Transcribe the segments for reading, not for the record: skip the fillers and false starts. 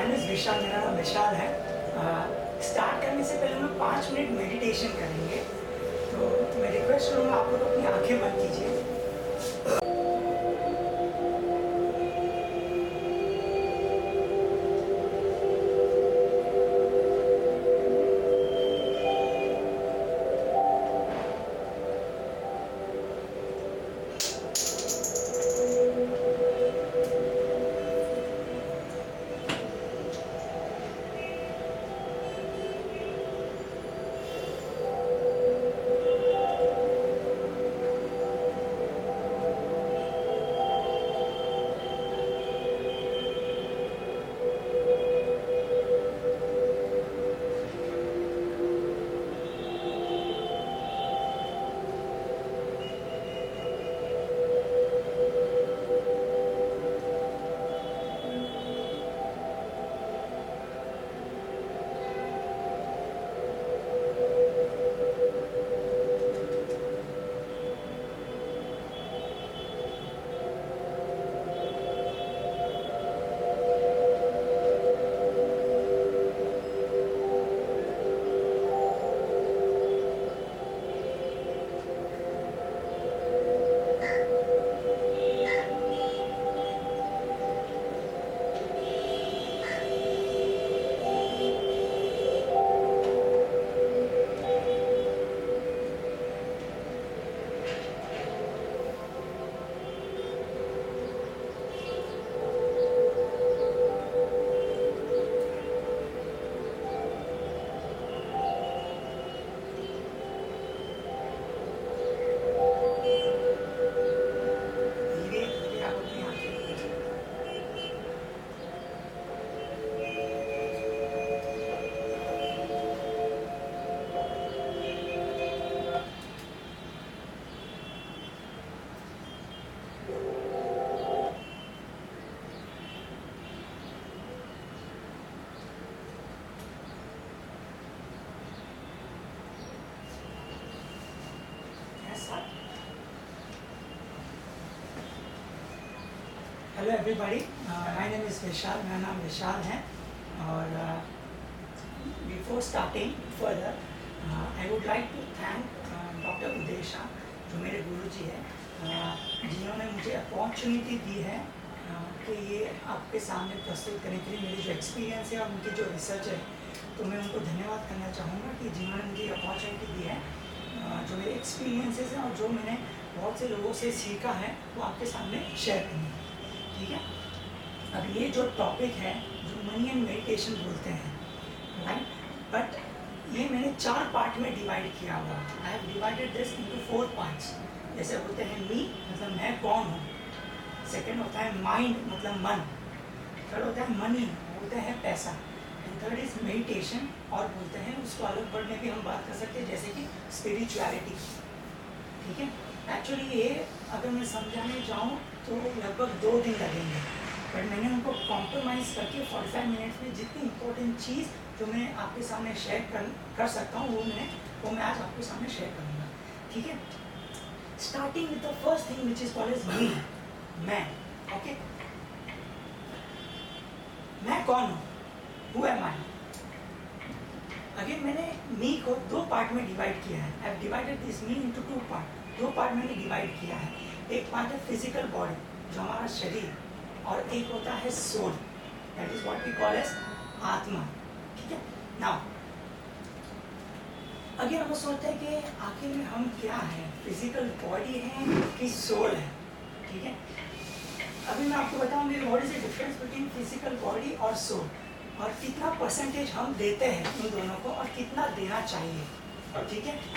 Name is Vishal, मेरा नाम विशाल है। स्टार्ट करने से पहले हम लोग 5 मिनट मेडिटेशन करेंगे, तो मैं रिक्वेस्ट करूँगा आप लोग अपनी आंखें बंद कीजिए। Hello everybody, my name is Vishal, मेरा नाम विशाल है। और before starting further I would like to thank doctor Udesha, जो मेरे गुरुजी हैं, जिन्होंने मुझे अपॉर्चुनिटी दी है कि ये आपके सामने प्रस्तुत करने के लिए। मेरी जो एक्सपीरियंस है और उनकी जो रिसर्च है, तो मैं उनको धन्यवाद करना चाहूँगा कि जिन्होंने मुझे अपॉर्चुनिटी दी है। जो मेरे एक्सपीरियंसेस हैं और जो मैंने बहुत से लोगों से सीखा है, वो आपके सामने शेयर करनी है, ठीक है। अब ये जो टॉपिक है, जो मनी एंड मेडिटेशन बोलते हैं, राइट, बट ये मैंने 4 पार्ट में डिवाइड किया हुआ। I have divided this into 4 parts. जैसे बोलते हैं मी, मतलब मैं कौन हूँ। सेकंड होता है माइंड, मतलब मन। थर्ड होता है मनी, बोलते हैं पैसा। एंड थर्ड इज मेडिटेशन, और बोलते हैं उसको अलग वर्ड में भी हम बात कर सकते हैं, जैसे कि स्पिरिचुअलिटी, ठीक है। एक्चुअली ये अगर मैं समझाने जाऊँ तो लगभग 2 दिन लगेंगे, बट मैंने उनको कॉम्प्रोमाइज़ करके 45 मिनट्स में जितनी इम्पोर्टेंट चीज़ जो मैं आपके सामने शेयर कर सकता हूँ, वो मैं आज आपके सामने शेयर करूँगा, ठीक है। Starting with the first thing which is called as me, मैं। ओके, मैं कौन हूँ, हु एम आई। अगेन मैंने मी को 2 पार्ट में डिवाइड किया है। I have divided this me into 2 part. 2 part मैंने डिवाइड किया है। एक पार्ट है फिजिकल बॉडी, जो हमारा शरीर, और एक होता है soul, that is what we call as आत्मा, ठीक है। नाउ अगेन हम सोचते हैं कि आखिर में हम क्या हैं, फिजिकल बॉडी है कि सोल है, ठीक है। अभी मैं आपको बताऊंगी what is the difference between physical body और सोल, और कितना परसेंटेज हम देते हैं उन दोनों को, और कितना देना चाहिए, ठीक है।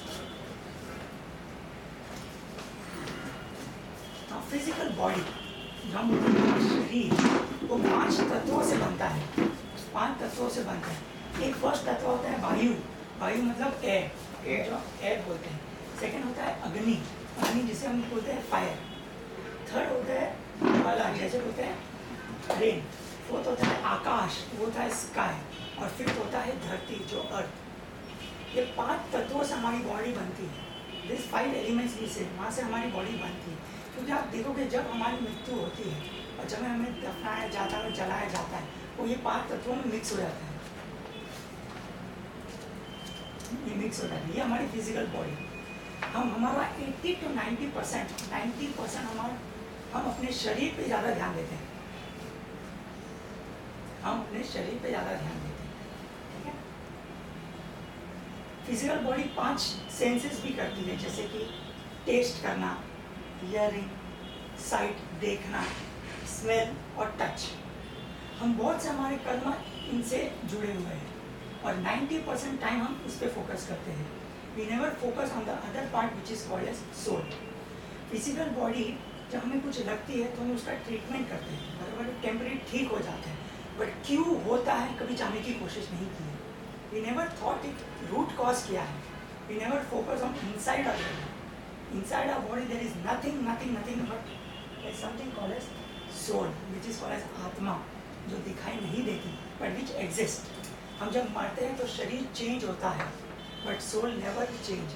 फिजिकल बॉडी, जो हम शरीर, वो 5 तत्वों से बनता है। 5 तत्वों से बनता है। एक फर्स्ट तत्व होता है वायु, वायु मतलब एयर, जो एयर बोलते हैं। सेकंड होता है अग्नि, अग्नि जिसे हम बोलते हैं फायर। थर्ड होता है ज्वाला, जैसे बोलते हैं रेन। फोर्थ होता है आकाश, वो होता है स्काई। और फिफ्थ होता है धरती, जो अर्थ। ये 5 तत्वों से हमारी बॉडी बनती है। दिस 5 एलिमेंट्स से, वहाँ से हमारी बॉडी बनती है। क्योंकि आप देखोगे जब हमारी मृत्यु होती है और जब हमें दफनाया जाता है, जलाया जाता है, वो ये 5 तत्वों में मिक्स हो जाता है, ये मिक्स हो जाता है। ये हमारी फिजिकल बॉडी, हमारा 80 to 90% हम अपने शरीर पे ज़्यादा ध्यान देते हैं, हम अपने शरीर पे ज़्यादा ध्यान देते हैं, ठीक है। फिजिकल बॉडी 5 सेंसेस भी करती है, जैसे कि टेस्ट करना, हियरिंग, साइट देखना, स्मेल और टच। हम बहुत से हमारे कर्म इनसे जुड़े हुए हैं और 90% टाइम हम उस पर फोकस करते हैं। We never focus on the other part which is called as soul. Physical body जब हमें कुछ लगती है तो हम उसका ट्रीटमेंट करते हैं, बराबर, टेम्परेरी ठीक हो जाता है, बट क्यों होता है कभी जानने की कोशिश नहीं की है। We never thought it root cause क्या है। We never focus on inside of body. Inside of body there is nothing but something called as soul, which is called as आत्मा, जो दिखाई नहीं देती बट विच एग्जिस्ट। हम जब मरते हैं तो शरीर चेंज होता है, but soul never change.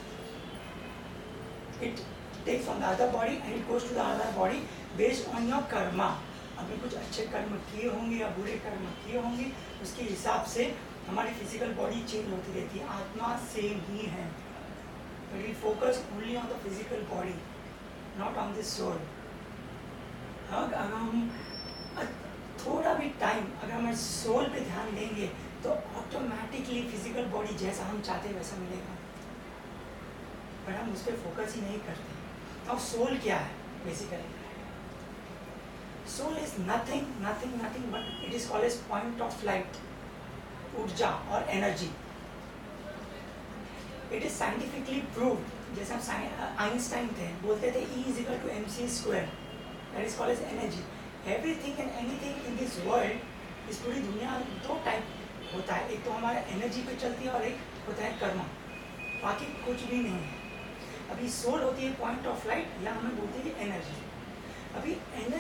It takes from the other body and it goes to the other body based on your karma. अभी कुछ अच्छे कर्म किए होंगे या बुरे कर्म किए होंगे, उसके हिसाब से हमारी फिजिकल बॉडी चेंज होती रहती है। आत्मा सेम ही है, but we focus only on the physical body, not on the soul. अगर हम थोड़ा भी टाइम अगर हम सोल पे ध्यान देंगे तो ऑटोमेटिकली फिजिकल बॉडी जैसा हम चाहते हैं वैसा मिलेगा, पर हम उस पर फोकस ही नहीं करते। अब सोल क्या है basically? Soul is nothing but it is called as point of light, ऊर्जा और energy. It is scientifically proved, जैसे हम आइंस्टाइन थे, बोलते थे E is equal to mc², that is called as energy. Everything and anything in this world, इस पूरी दुनिया दो टाइप होता है, एक तो हमारा एनर्जी पे चलती है और एक होता है कर्मा, बाकी कुछ भी नहीं है। अभी सोल होती है पॉइंट ऑफ लाइट, या हमें बोलते हैं एनर्जी। अभी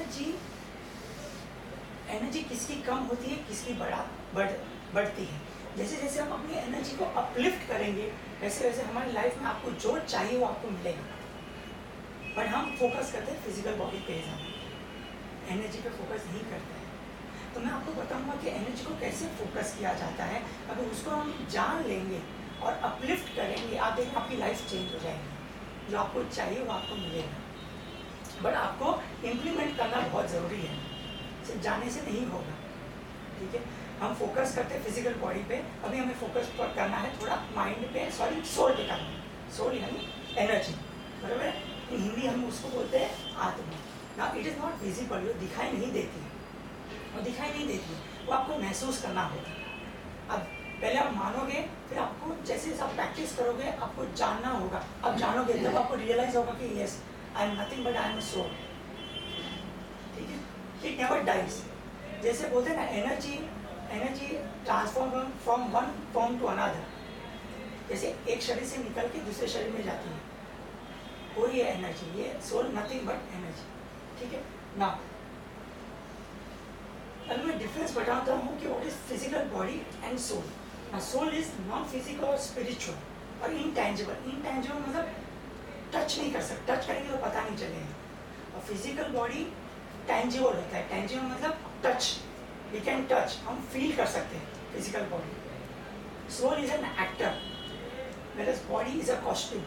एनर्जी किसकी कम होती है, किसकी बढ़ती है। जैसे जैसे हम अपनी एनर्जी को अपलिफ्ट करेंगे वैसे वैसे हमारी लाइफ में आपको जो चाहिए वो आपको मिलेगा, बट हम फोकस करते हैं फिजिकल बॉडी पे ज़्यादा, एनर्जी पे फोकस नहीं करते हैं। तो मैं आपको बताऊंगा कि एनर्जी को कैसे फोकस किया जाता है। अगर उसको हम जान लेंगे और अपलिफ्ट करेंगे, आप देखें आपकी लाइफ चेंज हो जाएगी, जो आपको चाहिए वो आपको मिलेगा, बट आपको इम्प्लीमेंट करना बहुत ज़रूरी है, सिर्फ जाने से नहीं होगा, ठीक है। हम फोकस करते हैं फिजिकल बॉडी पे, अभी हमें फोकस करना है थोड़ा माइंड पे, सॉरी सोल पे करना है। सोल यानी एनर्जी, बराबर है। इन हिंदी हम उसको बोलते हैं आत्मा। ना इट इज़ नॉट विजिबल, वो दिखाई नहीं देती है, वो दिखाई नहीं देती है, वो आपको महसूस करना होगा। अब पहले आप मानोगे, फिर आपको जैसे जैसे आप प्रैक्टिस करोगे आपको जानना होगा। अब जानोगे तब आपको रियलाइज होगा कि yes I am nothing but I am a soul, ठीक है। It never dies. जैसे बोलते हैं ना energy transform from one form to another, जैसे एक शरीर से निकल के दूसरे शरीर में जाती है, वो ये एनर्जी, ये सोल नथिंग बट एनर्जी, ठीक है ना। अब मैं डिफरेंस बताता हूँ कि what is physical body and soul. ना सोल इज नॉन फिजिकल और स्पिरिचुअल और इनटेंजिबल। इनटेंजिबल मतलब टच नहीं कर सकते, टच करेंगे तो पता नहीं चलेगा। और फिजिकल बॉडी टेंजिबल होता है, टेंजिबल मतलब टच, वी कैन टच, हम फील कर सकते हैं physical body. Soul is an actor, whereas body is a costume.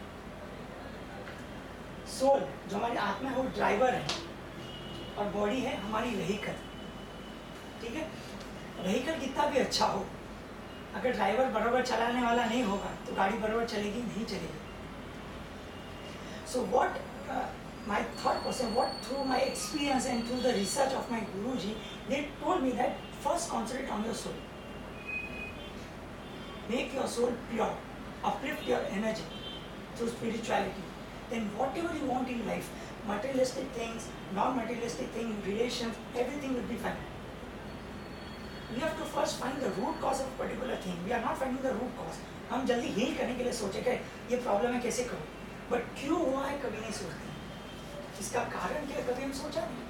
सोल जो हमारी आत्मा है वो ड्राइवर है और बॉडी है हमारी व्हीकल, ठीक है। व्हीकल कितना भी अच्छा हो, अगर ड्राइवर बराबर चलाने वाला नहीं होगा तो गाड़ी बराबर चलेगी नहीं चलेगी। So what my thought process, what through my experience and through the research of my Guruji, they told me that first concentrate on your soul. Make your soul pure, uplift your energy through spirituality. Then whatever you want in life, materialistic things, non-materialistic things, relations, everything will be fine. We have to first find the root cause of a particular thing. We are not finding the root cause. हम जल्दी heal करने के लिए सोचे कि ये problem है कैसे करूँ, बट क्यों हुआ है कभी नहीं सोचते, इसका कारण क्या कभी हम सोचा नहीं।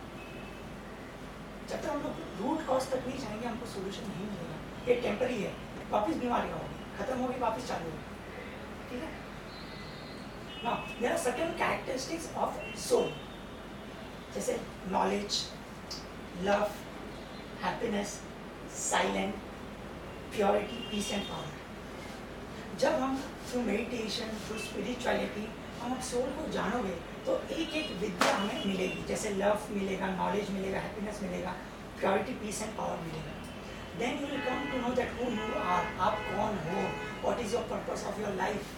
जब तक हम लोग रूट कॉज तक नहीं जाएंगे हमको सोल्यूशन नहीं मिलेगा। ये टेम्पररी है, वापस बीमारी होगी, खत्म होगी, वापस चालू होगी, ठीक है। Now there are certain characteristics of soul. जैसे knowledge, love, happiness, silent, purity, peace and power. जब हम थ्रू मेडिटेशन, थ्रू स्पिरिचुअलिटी हम सोल को जानोगे तो एक एक विद्या हमें मिलेगी, जैसे लव मिलेगा, नॉलेज मिलेगा, हैप्पीनेस मिलेगा, प्योरिटी, पीस एंड पावर मिलेगा। Then you will come to know that who you are, आप कौन हो, what is your purpose of your life.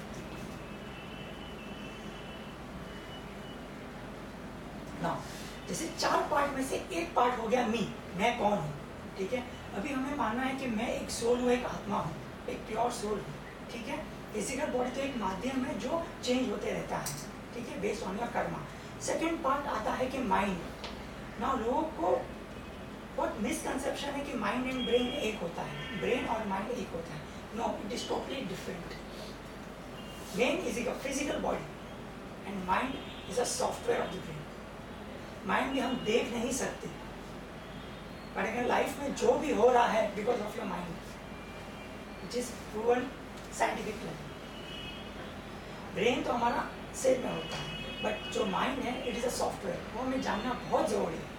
Now जैसे 4 पार्ट में से एक पार्ट हो गया मी, मैं कौन हूँ, ठीक है। अभी हमें मानना है कि मैं एक सोल हूँ, एक आत्मा हूँ, एक प्योर सोल हूँ, ठीक है। फिजिकल बॉडी तो एक माध्यम है जो चेंज होते रहता है, ठीक है, based on your karma. Second part आता है कि माइंड। नाउ लोगों को बहुत मिसकंसेप्शन है कि माइंड एंड ब्रेन एक होता है, ब्रेन और माइंड एक होता है। No, it is totally different. Brain is a physical body and mind is a software of the brain. Mind भी हम देख नहीं सकते, पर अगर लाइफ में जो भी हो रहा है because of your mind, which is proven scientifically. Brain तो हमारा सिर में होता है, बट जो माइंड है इट इज अ सॉफ्टवेयर, वो हमें जानना बहुत जरूरी है।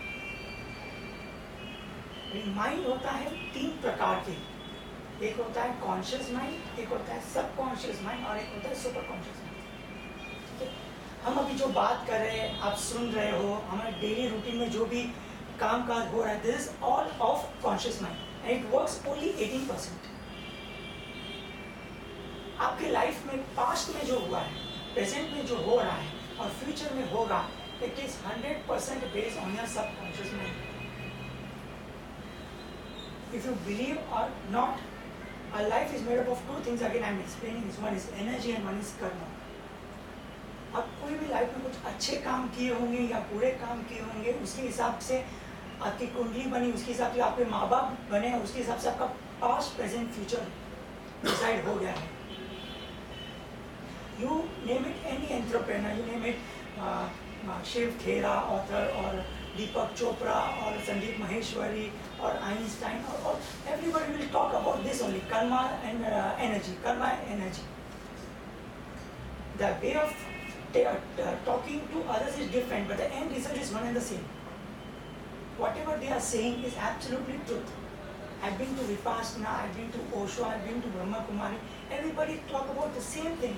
माइंड होता है 3 प्रकार के, एक होता है कॉन्शियस माइंड, एक होता है सबकॉन्शियस माइंड और एक होता है सुपर कॉन्शियस माइंड, ठीक है। हम अभी जो बात कर रहे हैं, आप सुन रहे हो, हमारे डेली रूटीन में जो भी काम काज हो रहा है, this is all of conscious mind and it works only 18%। आपके लाइफ में पास्ट में जो हुआ है, प्रेजेंट में जो हो रहा है और फ्यूचर में होगा, it is 100% based on your subconscious mind. If you believe or not, our life is made up of 2 things. Again, I am explaining this. One is energy and one is karma. आप कोई भी life में कुछ अच्छे काम किए होंगे या बुरे काम किए होंगे, उसके हिसाब से आपकी कुंडली बनी, उसके हिसाब से आपके माँ बाप बने, उसके हिसाब से आपका पास्ट, प्रेजेंट, फ्यूचर डिसाइड हो गया है। You name it, any entrepreneur, you name it, Shiv Khera author और दीपक चोपड़ा और संदीप महेश्वरी और आइंस्टाइन और everybody will talk about this only, karma and energy, karma and energy. The way of talking to others is different, but the end result is one and the same. Whatever they are saying is absolutely truth. I've been to Vipassana, I've been to Osho, I've been to Brahma Kumari, everybody talk about the same thing.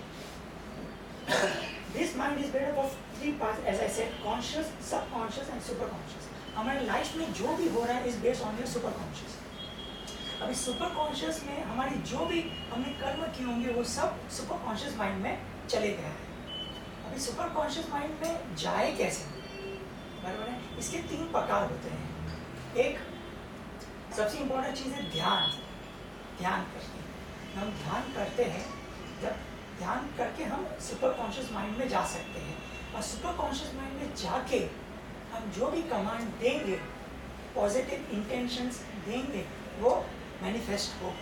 This mind is made up of 3 parts, as I said, conscious, subconscious and superconscious. हमारे life में जो भी हो रहा है is based on your superconscious. अभी superconscious में हमारी जो भी हमने कर्म किए होंगे वो सब सुपरकॉन्शियस माइंड में चले गया है। अभी सुपरकॉन्शियस माइंड में जाए कैसे, बराबर है। इसके 3 प्रकार होते हैं। एक सबसे इम्पोर्टेंट चीज़ है ध्यान। ध्यान करके हम ध्यान करते हैं, जब ध्यान करके हम सुपर कॉन्शियस माइंड में जा सकते हैं और सुपर कॉन्शियस माइंड में जाके हम जो भी कमांड देंगे, पॉजिटिव इंटेंशंस देंगे, वो मैनिफेस्ट हो,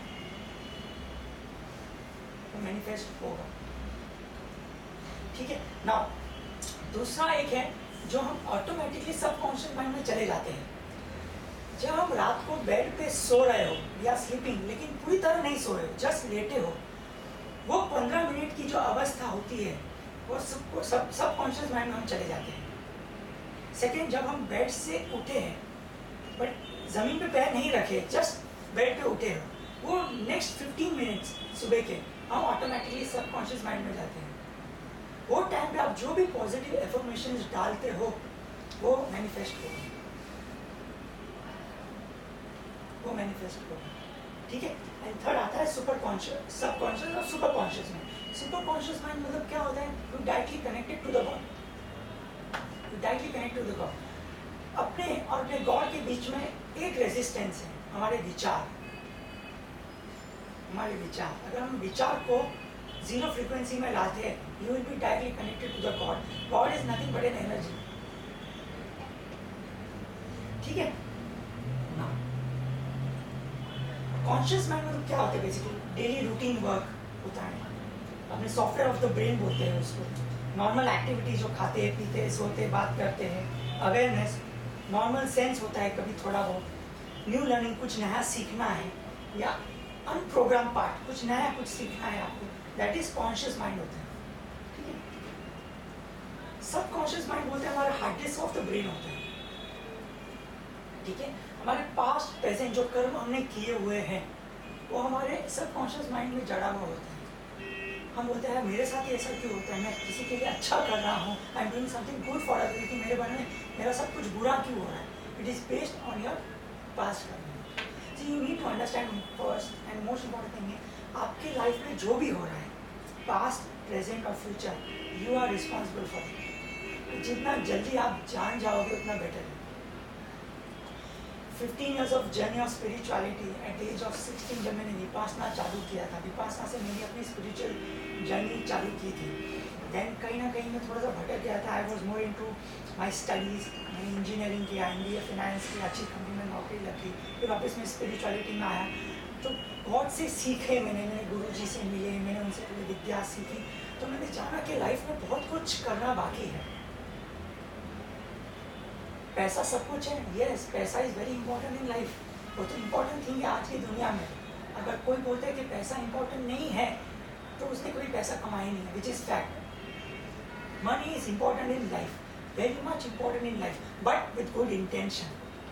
वो मैनिफेस्ट होगा, ठीक है। नाउ दूसरा एक है जो हम ऑटोमेटिकली सबकॉन्शियस माइंड में चले जाते हैं। जब हम रात को बेड पे सो रहे हो या स्लीपिंग, लेकिन पूरी तरह नहीं सो रहे हो, जस्ट लेटे हो, वो 15 मिनट की जो अवस्था होती है वो सबकॉन्शियस माइंड में हम चले जाते हैं। सेकेंड, जब हम बेड से उठे हैं बट ज़मीन पे पैर नहीं रखे, जस्ट बेड पे उठे हो, वो नेक्स्ट 15 मिनट्स सुबह के हम ऑटोमेटिकली सबकॉन्शियस माइंड में जाते हैं। वो टाइम पे आप जो भी पॉजिटिव एफर्मेशंस डालते हो वो मैनिफेस्ट होगा, वो मैनिफेस्ट होगा, ठीक है। एंड थर्ड आता है सुपर कॉन्शियस, सब कॉन्शियस और superconscious mind. Superconscious mind मतलब क्या होता है, you directly connected to the God, you directly connect to the God. अपने और अपने गॉड के बीच में एक रेजिस्टेंस है, हमारे विचार। हमारे विचार, अगर हम विचार को 0 फ्रीक्वेंसी में लाते हैं, you will be directly connected to the God. God is nothing but an energy, ठीक है ना। कॉन्शियस माइंड में क्या होता है, बेसिकली डेली रूटीन वर्क होता है, अपने सॉफ्टवेयर ऑफ द ब्रेन बोलते हैं उसको। नॉर्मल एक्टिविटीज जो खाते हैं, पीते हैं, सोते हैं, बात करते हैं, अवेयरनेस, नॉर्मल सेंस होता है कभी थोड़ा बहुत, न्यू लर्निंग, कुछ नया सीखना है, या अनप्रोग्राम पार्ट, कुछ नया कुछ सीखना है आपको, दैट इज कॉन्शियस माइंड होता है, ठीक है। सबकॉन्शियस माइंड बोलते हैं हमारा hard disk of the brain होता है, ठीक है। हमारे पास्ट प्रेजेंट जो कर्म हमने किए हुए हैं वो हमारे सबकॉन्शियस माइंड में जड़ा हुआ होता है। हम बोलते हैं मेरे साथ ऐसा क्यों होता है, मैं किसी के लिए अच्छा कर रहा हूँ, I am doing something good for other, लेकिन मेरे बारे में मेरा सब कुछ बुरा क्यों हो रहा है। It is based on your past कर्म। So you need to understand first and most important thing है, आपके लाइफ में जो भी हो रहा है, पास्ट प्रेजेंट और future, you are responsible for it. जितना जल्दी आप जान जाओगे उतना बेटर है। 15 years of journey of spirituality at the age of 16 जब मैंने विपासना चालू किया था, विपासना से मैंने अपनी स्पिरिचुअल जर्नी चालू की थी। देन कहीं ना कहीं मैं थोड़ा सा भटक गया था, I was more into my studies, मैंने इंजीनियरिंग किया, MBA फाइनेंस की, अच्छी कंपनी में नौकरी लगी, फिर वापस मैं स्पिरिचुअलिटी में आया। तो बहुत से सीखे मैंने गुरु जी से मिले, मैंने उनसे थोड़ी विद्या सीखी, तो मैंने जाना कि लाइफ में बहुत कुछ करना बाकी है। पैसा सब कुछ है, यस, पैसा is very important in life, वो तो इम्पोर्टेंट थिंग है आज की दुनिया में। अगर कोई बोलता है कि पैसा इंपॉर्टेंट नहीं है तो उसने कोई पैसा कमाया नहीं है, which is fact. Money is important in life, very much important in life, but with good intention.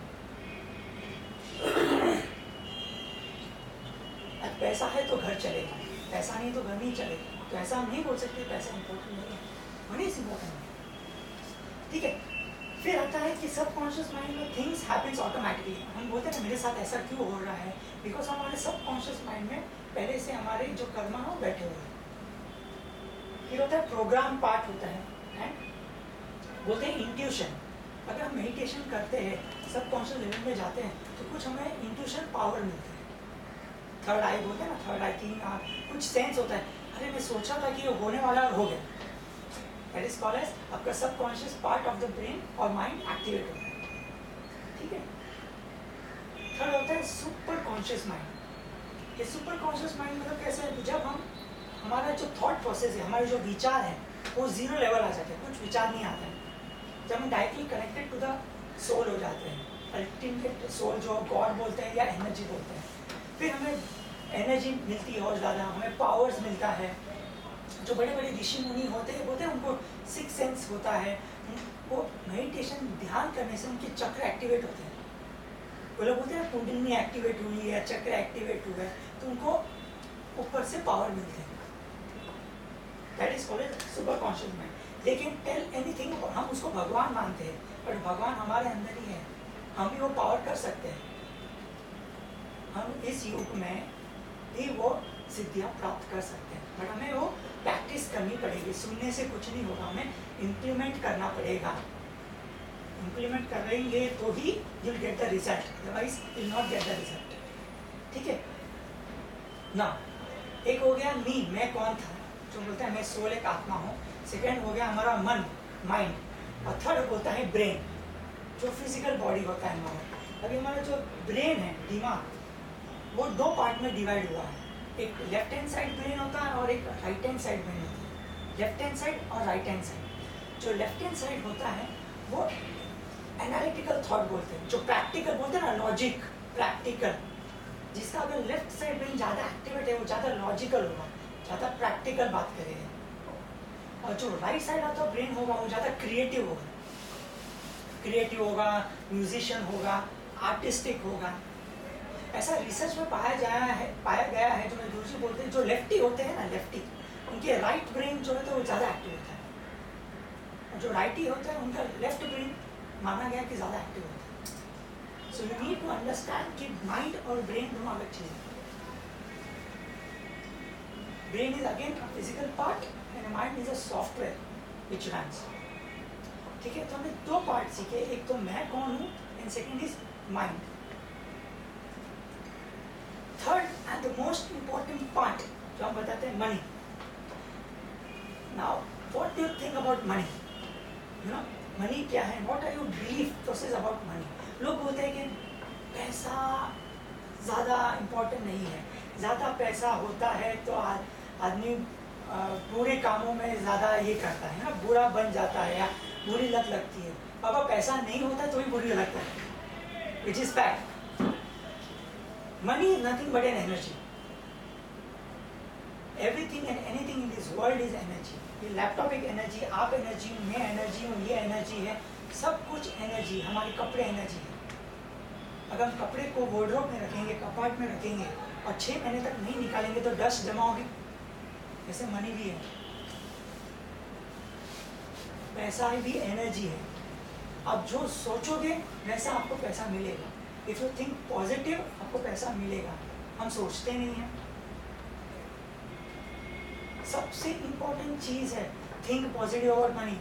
अब पैसा है तो घर चलेगा, पैसा नहीं तो घर नहीं चलेगा, तो ऐसा हम नहीं बोल सकते पैसा इंपॉर्टेंट नहीं है, मनी इज इम्पोर्टेंट है, ठीक है। फिर आता है कि सबकॉन्शियस माइंड में थिंग्स हैपेंस ऑटोमेटिकली। हम बोलते हैं ना मेरे साथ ऐसा क्यों हो रहा है, बिकॉज हमारे सबकॉन्शियस माइंड में पहले से हमारे जो कर्मा हो बैठे हुए हैं। फिर होता है प्रोग्राम पार्ट होता है, बोलते हैं इंट्यूशन। अगर हम मेडिटेशन करते हैं, सबकॉन्शियस लेवल में जाते हैं, तो कुछ हमें इंट्यूशन पावर मिलता है। थर्ड आई बोलते हैं ना, थर्ड आई, 3 आँख, कुछ सेंस होता है, अरे मैं सोचा था कि ये होने वाला और हो गया। That is called as आपका subconscious part of the brain और माइंड एक्टिवेट होता है, ठीक है। थर्ड होता है सुपर कॉन्शियस माइंड। ये सुपर कॉन्शियस माइंड मतलब कैसे है, जब हम हमारा जो थॉट प्रोसेस है, हमारे जो विचार है वो जीरो लेवल आ जाते हैं, कुछ विचार नहीं आता है। जब हम directly connected to the soul हो जाते हैं, अल्टीमेट सोल जो गॉड बोलते हैं या एनर्जी बोलते हैं, फिर हमें एनर्जी मिलती है और ज़्यादा, हमें पावर्स मिलता है। जो बड़े बड़े ऋषि मुनि होते हैं बोलते हैं उनको 6 सेंस होता है, वो मेडिटेशन ध्यान करने से उनके चक्र एक्टिवेट होते हैं। वो लोग बोलते हैं कुंडलिनी एक्टिवेट हुई है, चक्र एक्टिवेट हुआ है, तो उनको ऊपर से पावर मिलते हैं। That is called superconscious mind. लेकिन टेल एनीथिंग, हम उसको भगवान मानते हैं, बट भगवान हमारे अंदर ही है, हम भी वो पावर कर सकते हैं। हम इस युग में भी वो सिद्धियाँ प्राप्त कर सकते हैं, बट हमें वो प्रैक्टिस करनी पड़ेगी। सुनने से कुछ नहीं होगा, हमें इम्प्लीमेंट करना पड़ेगा। इम्प्लीमेंट करेंगे तो ही you'll get the result, otherwise you'll not get the result, ठीक है ना। एक हो गया मैं कौन था, जो बोलता है मैं सोल एक आत्मा हूँ। सेकेंड हो गया हमारा मन, माइंड, और थर्ड होता है ब्रेन, जो फिजिकल बॉडी होता है हमारा। अभी हमारा जो ब्रेन है, दिमाग, वो 2 पार्ट में डिवाइड हुआ है। एक लेफ्ट हैंड साइड ब्रेन होता है और एक राइट हैंड साइड ब्रेन होता है। लेफ्ट हैंड साइड और राइट हैंड साइड। जो लेफ्ट हैंड साइड होता है वो एनालिटिकल थॉट बोलते हैं, जो प्रैक्टिकल बोलते हैं ना, लॉजिक, प्रैक्टिकल। जिसका अगर लेफ्ट साइड ब्रेन ज़्यादा एक्टिवेट है वो ज़्यादा लॉजिकल होगा, ज़्यादा प्रैक्टिकल बात करेगा। और जो राइट साइड आता ब्रेन होगा वो ज़्यादा क्रिएटिव होगा, म्यूजिशियन होगा, आर्टिस्टिक होगा। ऐसा रिसर्च में पाया गया है, जो गुरुजी बोलते हैं जो लेफ्टी होते हैं ना, लेफ्टी, उनके राइट ब्रेन जो है तो वो ज़्यादा एक्टिव होता है, और जो राइटी होता है उनका लेफ्ट ब्रेन माना गया कि ज़्यादा एक्टिव होता है। So you need to understand कि माइंड और ब्रेन दोनों अलग चीज़ें। Brain is again a physical part and mind is a software which runs, ठीक है। तो हमने 2 पार्ट सीखे, एक तो मैं कौन हूँ and second is mind. Third and the most important part जो हम बताते हैं, money. Now what do you think about money, you know, money क्या है, what are your belief process about money. लोग बोलते हैं कि पैसा ज़्यादा इम्पोर्टेंट नहीं है, ज़्यादा पैसा होता है तो आदमी बुरे कामों में ज़्यादा ये करता है ना, बुरा बन जाता है या बुरी लत लगती है। बाबा पैसा नहीं होता तो भी बुरी लगता है, which is fact. Money is nothing but an energy. Everything and anything in this world is energy. ये लैपटॉप एक एनर्जी, आप एनर्जी, मैं एनर्जी हूँ, ये एनर्जी है, सब कुछ एनर्जी। हमारे कपड़े एनर्जी है। अगर हम कपड़े को वार्डरोब में रखेंगे, कपाट में रखेंगे और 6 महीने तक नहीं निकालेंगे तो डस्ट जमा होगी। जैसे मनी भी है, पैसा भी एनर्जी है। आप जो सोचोगे वैसा आपको पैसा मिलेगा। इफ यू थिंक पॉजिटिव आपको पैसा मिलेगा। हम सोचते नहीं हैं। सबसे इंपॉर्टेंट चीज है think positive about money.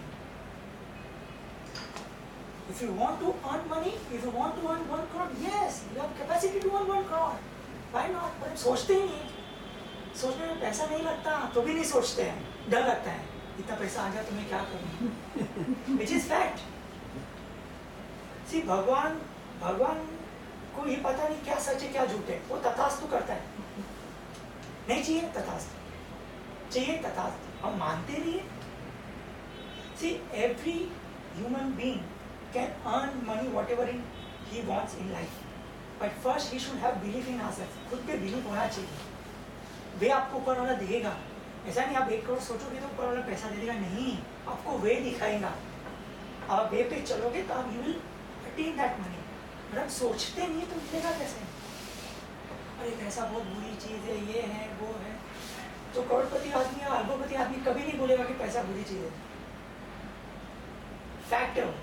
If you want to earn money, if you want to earn 1 crore, yes you have capacity to earn 1 crore, why not? पर सोचते ही नहीं। सोचने में पैसा नहीं लगता तो भी नहीं सोचते हैं, डर लगता है इतना पैसा आ गया तो मैं क्या करूं। विच इज फैक्ट। सी भगवान को ये पता नहीं क्या सच है क्या झूठ है, वो तथास्तु करता है। नहीं चाहिए तथास्तु, चाहिए तथास्तु। हम मानते नहीं है। See every human being can earn money whatever he wants in life, but first he should have belief in ourself. खुद पे बिलीफ होना चाहिए। वे आपको ऊपर वाला देगा। ऐसा नहीं आप 1 crore सोचोगे तो ऊपर वाला पैसा दे देगा, नहीं, आपको वे दिखाएगा। आप वे पे चलोगे तो आप you will attain that money. अगर आप सोचते नहीं तो मिलेगा कैसे? अरे पैसा बहुत बुरी चीज़ है, ये है वो है। तो करोड़पति आदमी या अरबोपति आदमी कभी नहीं बोलेगा कि पैसा बुरी चीज़ है। फैक्ट है।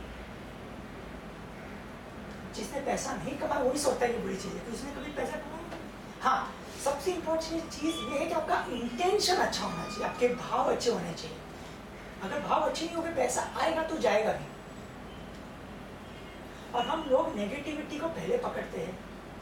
जिसने पैसा नहीं कमाया वही सोचता है कि बुरी चीज़ है, तो उसने कभी पैसा कमाया। हाँ, सबसे इम्पोर्टेंट चीज़ ये है कि आपका इंटेंशन अच्छा होना चाहिए, आपके भाव अच्छे होने चाहिए। अगर भाव अच्छे नहीं होंगे पैसा आएगा तो जाएगा भी। और हम लोग नेगेटिविटी को पहले पकड़ते हैं,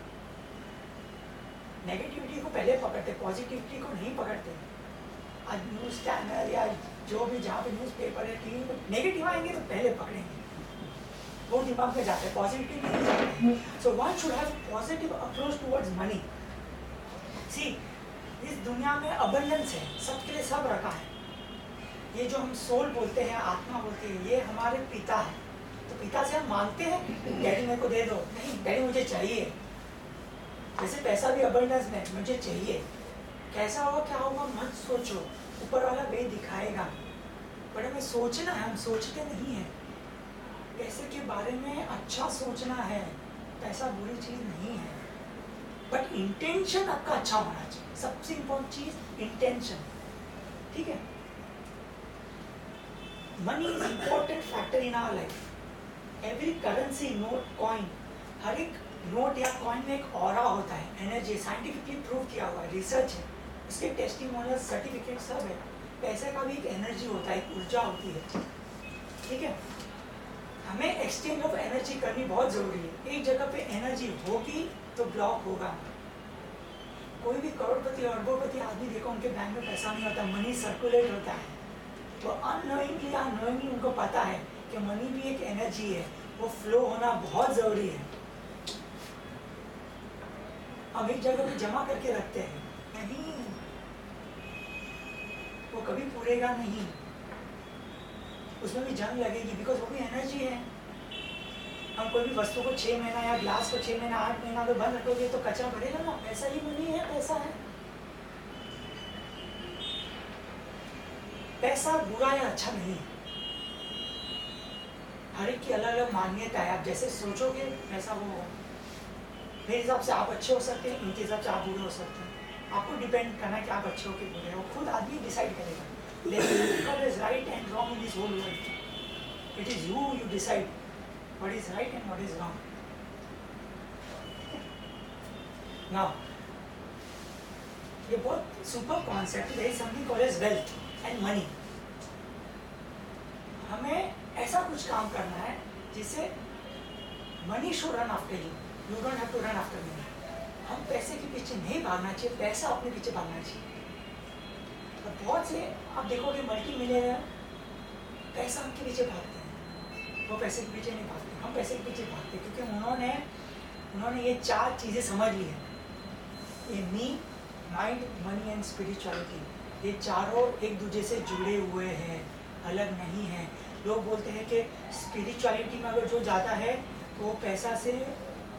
नेगेटिविटी को पहले पकड़ते, पॉजिटिविटी को नहीं पकड़ते। आज न्यूज़ चैनल या जो भी जहाँ पे न्यूज़ पेपर है, टीवी में नेगेटिव आएंगे तो पहले पकड़ेंगे, वो दिमाग में जाते हैं, पॉजिटिव नहीं जाते। So one should have positive approach towards money. See इस दुनिया में अबंडेंस है, सबके लिए सब रखा है। ये जो हम सोल बोलते हैं, आत्मा बोलते हैं, ये हमारे पिता है। तो पिता से हम मांगते हैं डैडी मेरे को दे दो, नहीं डैडी मुझे चाहिए। जैसे पैसा भी अबंडेंस में, मुझे चाहिए। कैसा होगा क्या होगा मत सोचो, ऊपर वाला वे दिखाएगा। पर हमें सोचना है, हम सोचते नहीं हैं। पैसे के बारे में अच्छा सोचना है, पैसा बुरी चीज़ नहीं है, बट इंटेंशन आपका अच्छा होना चाहिए। सबसे इंपॉर्टेंट चीज इंटेंशन, ठीक है। Money is important factor in our life. Every currency, note, coin, हर एक नोट या कॉइन में एक ऑरा होता है, एनर्जी, साइंटिफिकली प्रूव किया हुआ है, रिसर्च है, उसके टेस्टिमोनियल सर्टिफिकेट सब है। पैसे का भी एक एनर्जी होता है, एक ऊर्जा होती है, ठीक है। हमें एक्सचेंज ऑफ एनर्जी करनी बहुत जरूरी है। एक जगह पे एनर्जी होगी तो ब्लॉक होगा। कोई भी करोड़पति और अरबोपति आदमी देखो, उनके बैंक में पैसा नहीं होता, मनी सर्कुलेट होता है। तो अननोइंगली या नोइंगली उनको पता है कि मनी भी एक एनर्जी है, वो फ्लो होना बहुत जरूरी है। हम एक जगह पे जमा करके रखते हैं, नहीं, वो कभी पूरेगा नहीं, उसमें भी जंग लगेगी, बिकॉज वो भी एनर्जी है। हम कोई भी वस्तु को 6 महीना या ग्लास को 6 महीना 8 महीना अगर बंद रखोगे तो कचरा भरेगा ना। ऐसा ही मनी है, पैसा है। पैसा बुरा या अच्छा नहीं है, हर एक की अलग अलग मान्यता है। आप जैसे सोचोगे वैसा वो होगा। मेरे हिसाब से आप अच्छे हो सकते हैं, इनके हिसाब से आप बुरे हो सकते हैं। आपको डिपेंड करना है कि आप अच्छे हो कि बुरे हो, खुद आदमी डिसाइड करेगा। What is right and wrong in this whole world? It is you decide what is right and what is wrong. Now, ये बहुत सुपर कॉन्सेप्ट है, something called as wealth and money. हमें ऐसा कुछ काम करना है जिससे money should run after you. You don't have to run after money. हम पैसे के पीछे नहीं भागना चाहिए, पैसा अपने पीछे भागना चाहिए। और बहुत से आप देखोगे मल्टी मिलियनर पैसा उनके पीछे भागते हैं, वो पैसे के पीछे नहीं भागते। हम पैसे के पीछे भागते हैं क्योंकि उन्होंने ये 4 चीज़ें समझ ली है। ये me, mind, money and spirituality, ये चारों एक दूसरे से जुड़े हुए हैं, अलग नहीं हैं। लोग बोलते हैं कि स्पिरिचुअलिटी में अगर जो ज़्यादा है तो वो पैसा से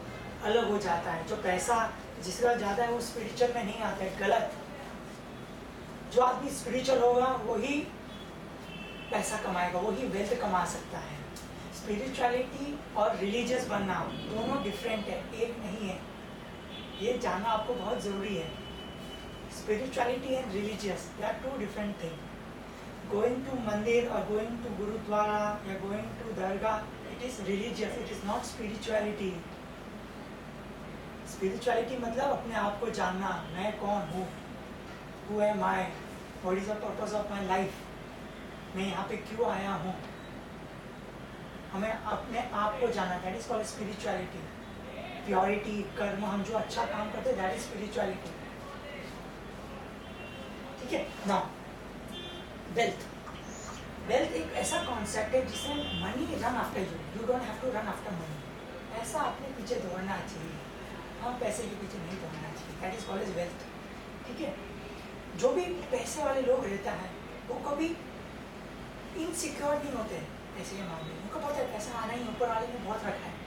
अलग हो जाता है, जो पैसा जिसका ज़्यादा है वो स्पिरिचुअल में नहीं आता है। गलत। जो आदमी स्पिरिचुअल होगा वही पैसा कमाएगा, वही वेल्थ कमा सकता है। स्पिरिचुअलिटी और रिलीजियस बनना दोनों डिफरेंट है, एक नहीं है। ये जानना आपको बहुत ज़रूरी है। Spirituality and religious, they are two different thing. Going to mandir और गोइंग टू गुरुद्वारा या going to dargah, it is religious, it is not spirituality. Spirituality मतलब अपने आप को जानना, मैं कौन हूँ, who am I, what is the purpose of my life, मैं यहाँ पे क्यों आया हूँ। हमें अपने आप को जानना, that is called spirituality. Purity, कर्म, हम जो अच्छा काम करते हैं, दैट इज स्पिरिचुअलिटी। ठीक है ना। वेल्थ, वेल्थ एक ऐसा कॉन्सेप्ट है जिसमें money run after you, you don't have to run after money. ऐसा अपने पीछे दौड़ना चाहिए, हम पैसे के पीछे नहीं दौड़ना चाहिए, that is called as wealth. ठीक है। जो भी पैसे वाले लोग रहता है वो कभी इनसिक्योर नहीं होते पैसे के मामले में। उनको पता है पैसा आना ही, ऊपर वाले ने बहुत रखा है,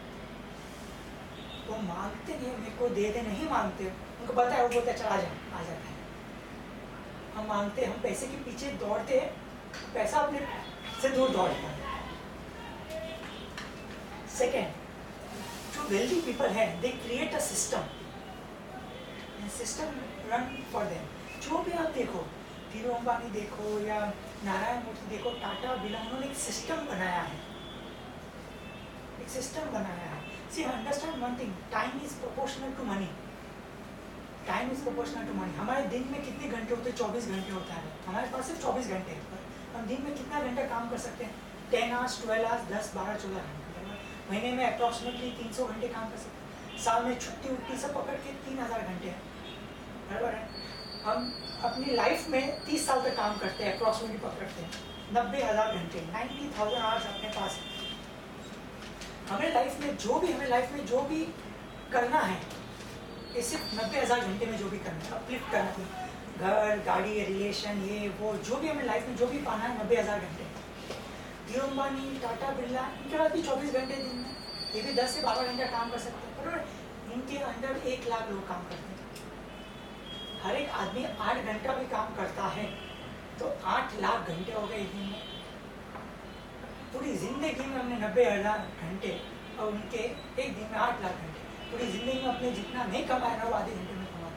वो मांगते नहीं, मेरे को दे दे नहीं मांगते, उनको पता है, वो बोलते चला जा, आ जाता है। हम मांगते, हम पैसे के पीछे दौड़ते हैं, पैसा अपने से दूर दौड़ता है। सेकेंड, जो वेल्दी पीपल है, they create a system, system run for them. जो भी आप देखो, धीरू अंबानी देखो या नारायण मूर्ति देखो, टाटा बिरला, उन्होंने एक सिस्टम बनाया है, एक सिस्टम बनाया है। See understand one thing, time is proportional to money, time is proportional to money. हमारे दिन में कितने घंटे होते हैं? 24 घंटे होता है, हमारे पास सिर्फ 24 घंटे हैं। हम दिन में कितना घंटा काम कर सकते हैं? 10 आवर्स, 12 आवर्स, 10, 12, 14 घंटे। महीने में अप्रॉक्सीमेटली 300 घंटे काम कर सकते हैं। साल में छुट्टी उट्टी सब पकड़ के 3000 घंटे हैं, बराबर है। हम अपनी लाइफ में 30 साल तक काम करते हैं, अप्रॉक्सीमेटली पकड़ते हैं 90,000 घंटे, 90,000 आवर्स अपने पास है। हमें लाइफ में जो भी करना है, ये सिर्फ 90,000 घंटे में जो भी करना है, अपलिफ्ट करना है, घर, गाड़ी, रिलेशन, ये वो, जो भी हमें लाइफ में जो भी पाना है, 90,000 घंटे। धीरू अंबानी, टाटा बिरला, इनके पास भी 24 घंटे दिन में, ये भी 10 से 12 घंटा काम कर सकते हैं, बराबर। इनके अंडर 1 लाख लोग काम करते हैं। हर एक आदमी 8 घंटा भी काम करता है तो 8 लाख घंटे हो गए एक दिन में। पूरी जिंदगी में हमने 90,000 घंटे और उनके एक दिन में 8 लाख घंटे। पूरी जिंदगी में अपने जितना नहीं कमाया ना, वो आधे घंटे में कमाते।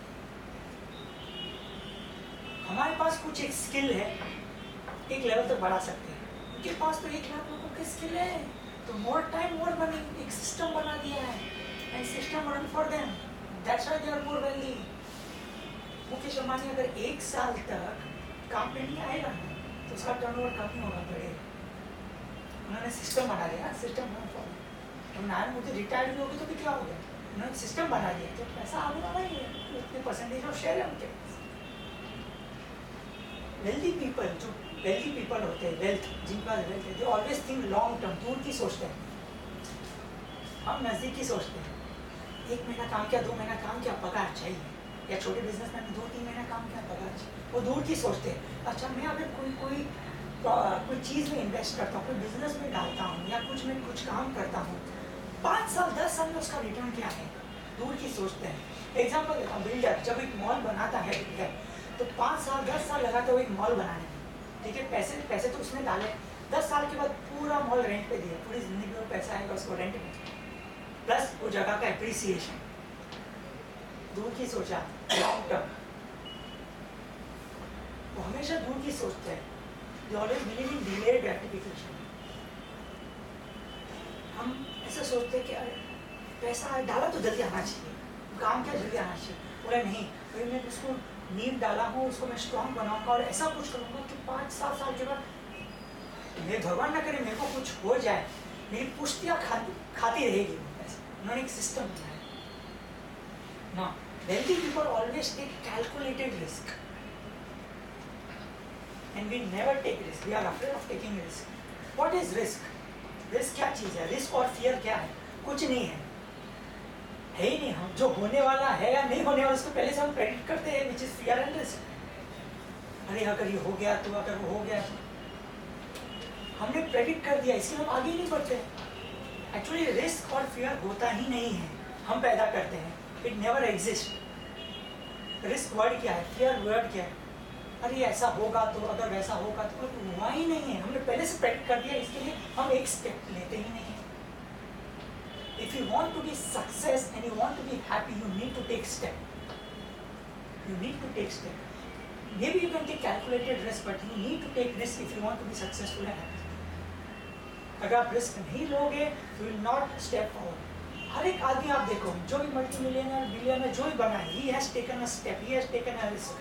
हमारे पास कुछ एक स्किल है, एक लेवल तक बढ़ा सकते हैं। उनके पास तो 1 लाख लोगों की स्किल है, तो मोर टाइम मोर मनी, एक सिस्टम बना दिया है, and system run for them, that's why they are more wealthy. Mukesh Ambani अगर 1 साल तक काम पे नहीं आएगा तो उसका टर्नओवर कम होगा, बढ़ेगा। उन्होंने सिस्टम बना दिया, system run for them. Narayana Murthy retired भी होगी तो भी क्या हो गया, उन्होंने सिस्टम बना दिया, तो पैसा आने वाला ही है, उतने परसेंटेज ऑफ शेयर है उनके पास। वेल्दी पीपल, जो वेल्दी पीपल होते हैं, वेल्थ, जिनके पास वेल्थ है, they always think long term, दूर की सोचते हैं। हम नज़दीक की सोचते हैं, 1 महीना काम किया, 2 महीना काम किया, पगार चाहिए। या छोटे बिजनेसमैन 2-3 महीना काम किया, पगार चाहिए, वो दूर की सोचते हैं। अच्छा, मैं अगर कोई चीज़ में इन्वेस्ट करता हूँ, कोई बिजनेस में डालता हूँ या कुछ काम करता हूँ, 5 साल 10 साल में उसका रिटर्न क्या है, दूर की सोचते हैं। एग्जाम्पल देता हूँ, बिल्डर जब एक मॉल बनाता है बिल्डर, तो 5 साल 10 साल लगाता है वो एक मॉल बनाने में, ठीक है। पैसे तो उसने डाले, 10 साल के बाद पूरा मॉल रेंट पे दिया, पूरी जिंदगी में पैसा आएगा उसको रेंट में, प्लस वो जगह का एप्रिसिएशन। दूर की सोचा, लॉन्ग टर्म, वो हमेशा दूर की सोचते हैं। They always believe in delayed gratification. हम ऐसा सोचते हैं कि अरे पैसा डाला तो जल्दी आना चाहिए, काम क्या जल्दी आना चाहिए। बोले नहीं, भाई मैं उसको नींव डाला हूँ, उसको मैं स्ट्रॉन्ग बनाऊंगा और ऐसा कुछ करूँगा कि 5-7 साल के बाद मैं, भगवान ना करे, मेरे को कुछ हो जाए, मेरी पुश्तियाँ खाती रहेगी। उन्होंने एक सिस्टम बनाया ना। Wealthy people always take calculated risk, and we never take risk. We are afraid of taking risk. What is risk? Risk क्या चीज़ है? Risk और fear क्या है? कुछ नहीं है ही नहीं। हम जो होने वाला है या नहीं होने वाला उसको पहले से हम प्रेडिक्ट करते हैं, which is fear and risk. अरे अगर ये हो गया तो, अगर वो हो गया तो, हमने प्रेडिक्ट कर दिया, इसलिए हम आगे नहीं बढ़ते। एक्चुअली रिस्क और फियर होता ही नहीं है, हम पैदा करते हैं। It never exist. Risk word क्या है, फियर वर्ड क्या है? अरे ऐसा होगा तो, अगर वैसा होगा तो, हुआ ही नहीं है, हमने पहले से प्रेडिक्ट कर दिया, इसके लिए हम एक स्टेप लेते ही नहीं है। If you want to be success and you want to be happy, you need to take step. You need to take step. Maybe you can take calculated risk, but you need to take risk if you want to be successful and happy. अगर आप risk नहीं लोगे, you will not step forward. हर एक आदमी आप देखो, जो भी मल्टी मिलियनर, बिलियनर, जो भी बना है, he has taken a step, he has taken a risk.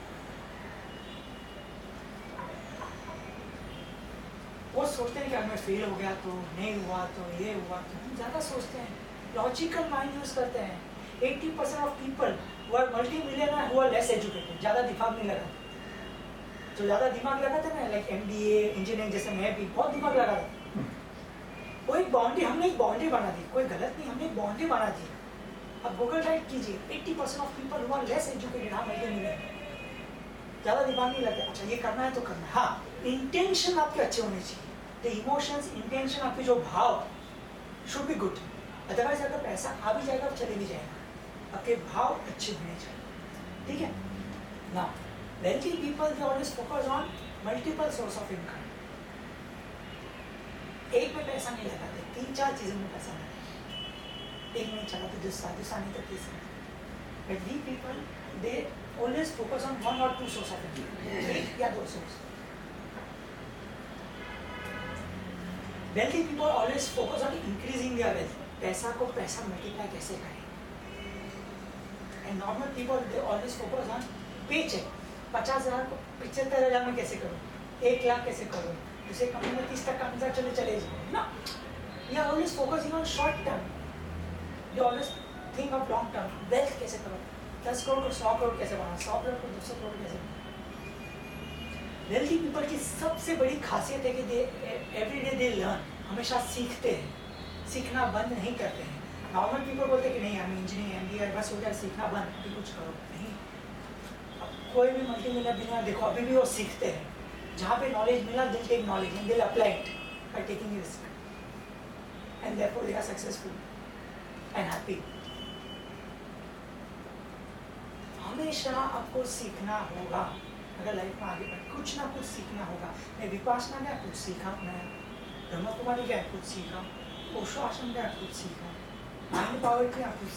वो सोचते हैं कि अगर मैं फेल हो गया तो, नहीं हुआ तो, ये हुआ तो, हम ज़्यादा सोचते हैं, लॉजिकल माइंड यूज करते हैं। 80% of people who are multi-millionaire who are less educated, ज़्यादा दिमाग नहीं लगाते। जो ज़्यादा दिमाग लगाते हैं ना, लाइक MBA, इंजीनियरिंग, जैसे मैं भी बहुत दिमाग लगा था। वो एक बाउंड्री, हमने एक बाउंड्री बना दी, कोई गलत नहीं, हमने एक बाउंड्री बना दी। अब गूगल टाइप कीजिए, 80% of people who are less educated, हाँ multi-millionaire, ज़्यादा दिमाग नहीं लगाते। अच्छा ये करना है तो करना है, हाँ इंटेंशन आपके अच्छे होने चाहिए। The emotions, intention, आपके जो भाव should be good. Otherwise अगर पैसा आ भी जाएगा, चले भी जाएगा, आपके भाव अच्छे होने चाहिए, ठीक है? Now, wealthy people they always focus on multiple source of income. एक में पैसा नहीं लगाते, 3-4 चीजों में पैसा लगाते। एक नहीं चला तो दूसरा, दूसरा नहीं तो तीसरा। But we people they always focus on 1 or 2 source of income, एक या 2 source. Wealthy people always focus on increasing their wealth. पैसा को पैसा मल्टीप्लाई कैसे करें? And normal people they always focus on paycheck. 50,000 को 75,000 में कैसे करूँ? 1 लाख कैसे करूँ? दूसरे कंपनी में 30 तक का चले जाए ना? You are always focusing on short term. You always think of long term. Wealth कैसे करूँ? 10 करोड़ को 100 करोड़ कैसे बनाऊँ? 100 करोड़ को 200 करोड़ कैसे बनाऊँ? वेल्थी पीपल की सबसे बड़ी खासियत है कि they every day they learn, हमेशा सीखते हैं, सीखना बंद नहीं करते हैं। नॉर्मल पीपल बोलते हैं कि नहीं हमें इंजीनियरिंग MBA बस हो जाए, सीखना बंद, अभी कुछ करो नहीं। अब कोई भी मल्टी मिलियनर देखो, अभी भी वो सीखते हैं, जहाँ पे नॉलेज मिला they'll take knowledge and they'll apply it by taking risk and therefore they are successful and happy. हमेशा आपको सीखना होगा, अगर लाइफ में आगे बढ़े कुछ ना कुछ सीखना होगा। मैं विपासना गया कुछ सीखा, मैं ब्रह्म कुमारी गया कुछ सीखा, ओशो आश्रम गया कुछ सीखा, माइंड पावर किया कुछ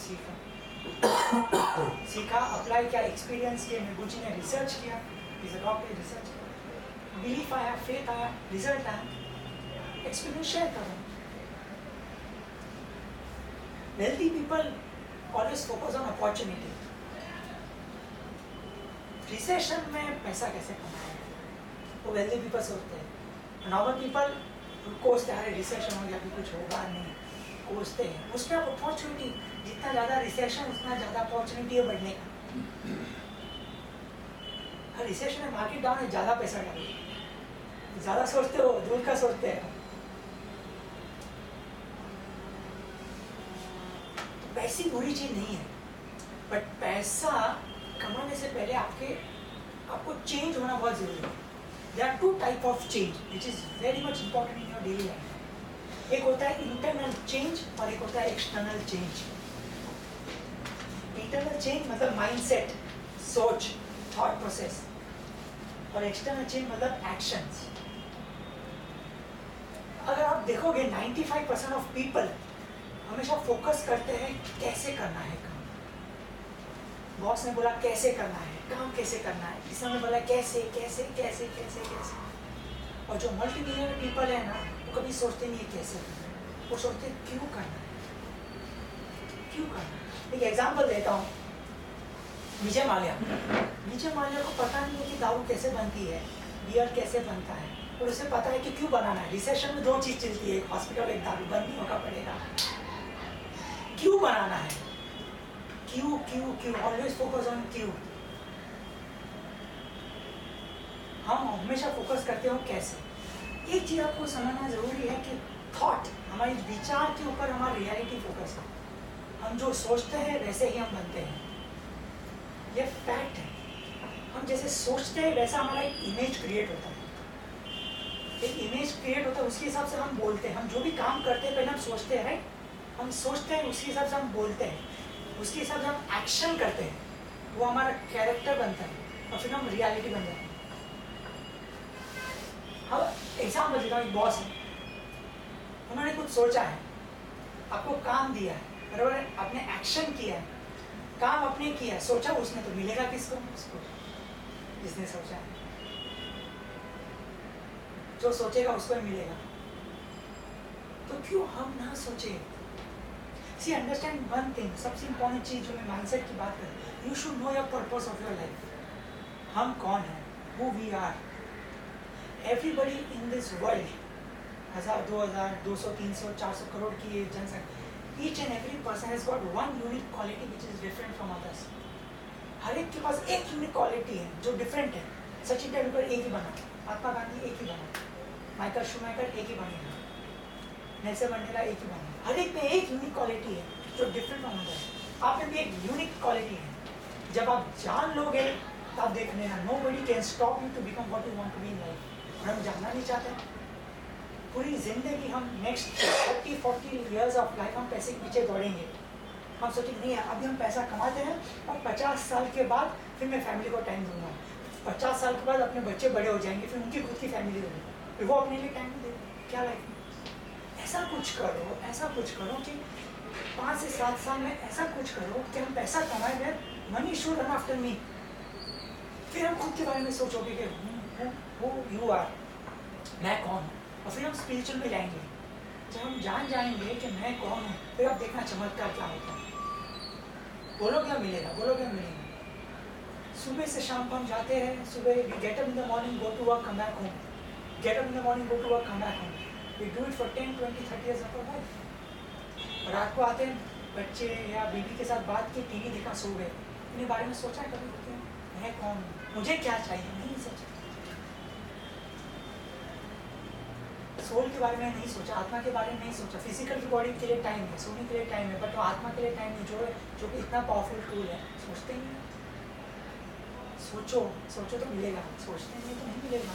सीखा, अप्लाई किया, एक्सपीरियंस किया। मैं गुरुजी ने रिसर्च किया, इज अ डॉक्टर रिसर्च किया, बिलीफ आया, फेथ आया, रिजल्ट आया, एक्सपीरियंस शेयर कर रहा हूँ। Wealthy people always focus on opportunity. Recession में पैसा कैसे कमाएं, वो वेल्थी पीपल सोचते हैं। नॉर्मल पीपल कोसते हैं, रिसेशन हो गया अभी कुछ होगा नहीं, कोसते हैं। उसमें अपॉर्चुनिटी, जितना ज़्यादा रिसेशन उतना ज़्यादा अपॉर्चुनिटी है बढ़ने का। हर रिसेशन में मार्केट डाउन है, ज़्यादा पैसा डालिए, ज़्यादा सोचते हो दूर का सोचते हैं। पैसे बुरी चीज़ नहीं है, बट पैसा कमाने से पहले आपको चेंज होना बहुत जरूरी है। There are 2 type of change which is very much important in your daily life. एक होता है इंटरनल चेंज और एक होता है एक्सटर्नल चेंज। इंटरनल चेंज मतलब माइंडसेट, सोच, थॉट प्रोसेस, और एक्सटर्नल चेंज मतलब एक्शंस। अगर आप देखोगे 95% ऑफ पीपल हमेशा फोकस करते हैं कैसे करना है काम। बॉस ने बोला कैसे करना है काम, कैसे करना है, किसी ने बोला कैसे कैसे कैसे कैसे कैसे। और जो मल्टी मिलियनर पीपल है ना, वो कभी सोचते नहीं है कैसे करना है, वो सोचते हैं क्यों करना है, क्यों करना है। एक एग्जांपल देता हूँ, विजय माल्या को पता नहीं है कि दारू कैसे बनती है, बियर कैसे बनता है, और उसे पता है कि क्यों बनाना है। रिसेशन में 2 चीज़ चलती है, एक हॉस्पिटल एक दारू, बंद नहीं होगा पड़ेगा। क्यों बनाना है, क्यों क्यों क्यों, ऑलवेज फोकस ऑन क्यों। हम हमेशा फोकस करते हो कैसे। एक चीज आपको समझना जरूरी है कि थॉट, हमारे विचार के ऊपर हमारी रियलिटी फोकस है। हम जो सोचते हैं वैसे ही हम बनते हैं, ये फैक्ट है। हम जैसे सोचते हैं वैसा हमारा एक इमेज क्रिएट होता है, एक इमेज क्रिएट होता है, उसके हिसाब से हम बोलते हैं। हम जो भी काम करते हैं पहले हम सोचते हैं, राइट, हम सोचते हैं, उसके हिसाब से हम बोलते हैं, उसके हिसाब से हम एक्शन करते हैं, वो हमारा कैरेक्टर बनता है। और फिर हम रियलिटी बन जाते हैं। अब एग्जाम्पल देता हूँ, एक बॉस है, उन्होंने कुछ सोचा है, आपको काम दिया है, बराबर है, आपने एक्शन किया है, काम आपने किया है, सोचा उसने, तो मिलेगा किसको? उसको जिसने सोचा है। जो सोचेगा उसको ही मिलेगा। तो क्यों हम ना सोचे? सी अंडरस्टैंड वन थिंग, सबसे इंपॉर्टेंट चीज जो मैं माइंडसेट की बात करूँ, you should know your purpose of your life. हम कौन हैं? Who we are. Everybody in this world, 1000, 2000, 200, 300, 400 crore की ये जनसंख्या, each and every person has got one unique quality which is different from others. हर एक के पास एक यूनिक क्वालिटी है जो डिफरेंट है। सचिन तेंदुलकर एक ही बना, महात्मा गांधी एक ही बना, माइकल शूमेकर एक ही बनेगा, नेल्सन मंडेला एक ही बना। हर एक में एक यूनिक क्वालिटी है जो डिफरेंट फ्रॉम अदर। आप में भी एक यूनिक क्वालिटी है। जब आप जान लोगे तब देख लेना, nobody can stop you to become what you want to be in life। और हम जानना नहीं चाहते। पूरी जिंदगी हम नेक्स्ट 40 ईयर्स ऑफ लाइफ हम पैसे के पीछे दौड़ेंगे। हम सोचेंगे नहीं है, अभी हम पैसा कमाते हैं और 50 साल के बाद फिर मैं फैमिली को टाइम दूंगा। 50 साल के बाद अपने बच्चे बड़े हो जाएंगे, फिर उनकी खुद की फैमिली होगी, फिर वो अपने लिए टाइम नहीं देंगे। क्या लाइफ में ऐसा कुछ करो, ऐसा कुछ करो कि 5 से 7 साल में ऐसा कुछ करो कि हम पैसा कमाए गए, money should run after me. फिर हम खुद के बारे में सोचोगे कि हु यू आर, मैं कौन हूँ। और फिर हम स्पिरिचुअल में जाएंगे। जब हम जान जाएंगे कि मैं कौन हूँ, फिर आप देखना चमत्कार क्या होता है। बोलो क्या मिलेगा, बोलो क्या मिलेगा। सुबह से शाम को हम जाते हैं, सुबह we get up in the morning, go to work, come back home, get up in the morning, go to work, come back home. We do it for 10, 20, 30 years of our life. रात को आते हैं, बच्चे या बीवी के साथ बात की, टीवी देखा, सो गए। इन्हीं बारे में सोचा है कभी होते हैं, मैं कौन हूँ, मुझे क्या चाहिए, नहीं सोचा। सोल के बारे में नहीं सोचा, आत्मा के बारे में नहीं सोचा। फिजिकल की बॉडी के लिए टाइम है, सोने के लिए टाइम है, बट वो आत्मा के लिए टाइम नहीं, जो कि इतना पावरफुल टूल है। सोचते ही नहीं। सोचो तो मिलेगा, सोचते नहीं तो नहीं मिलेगा।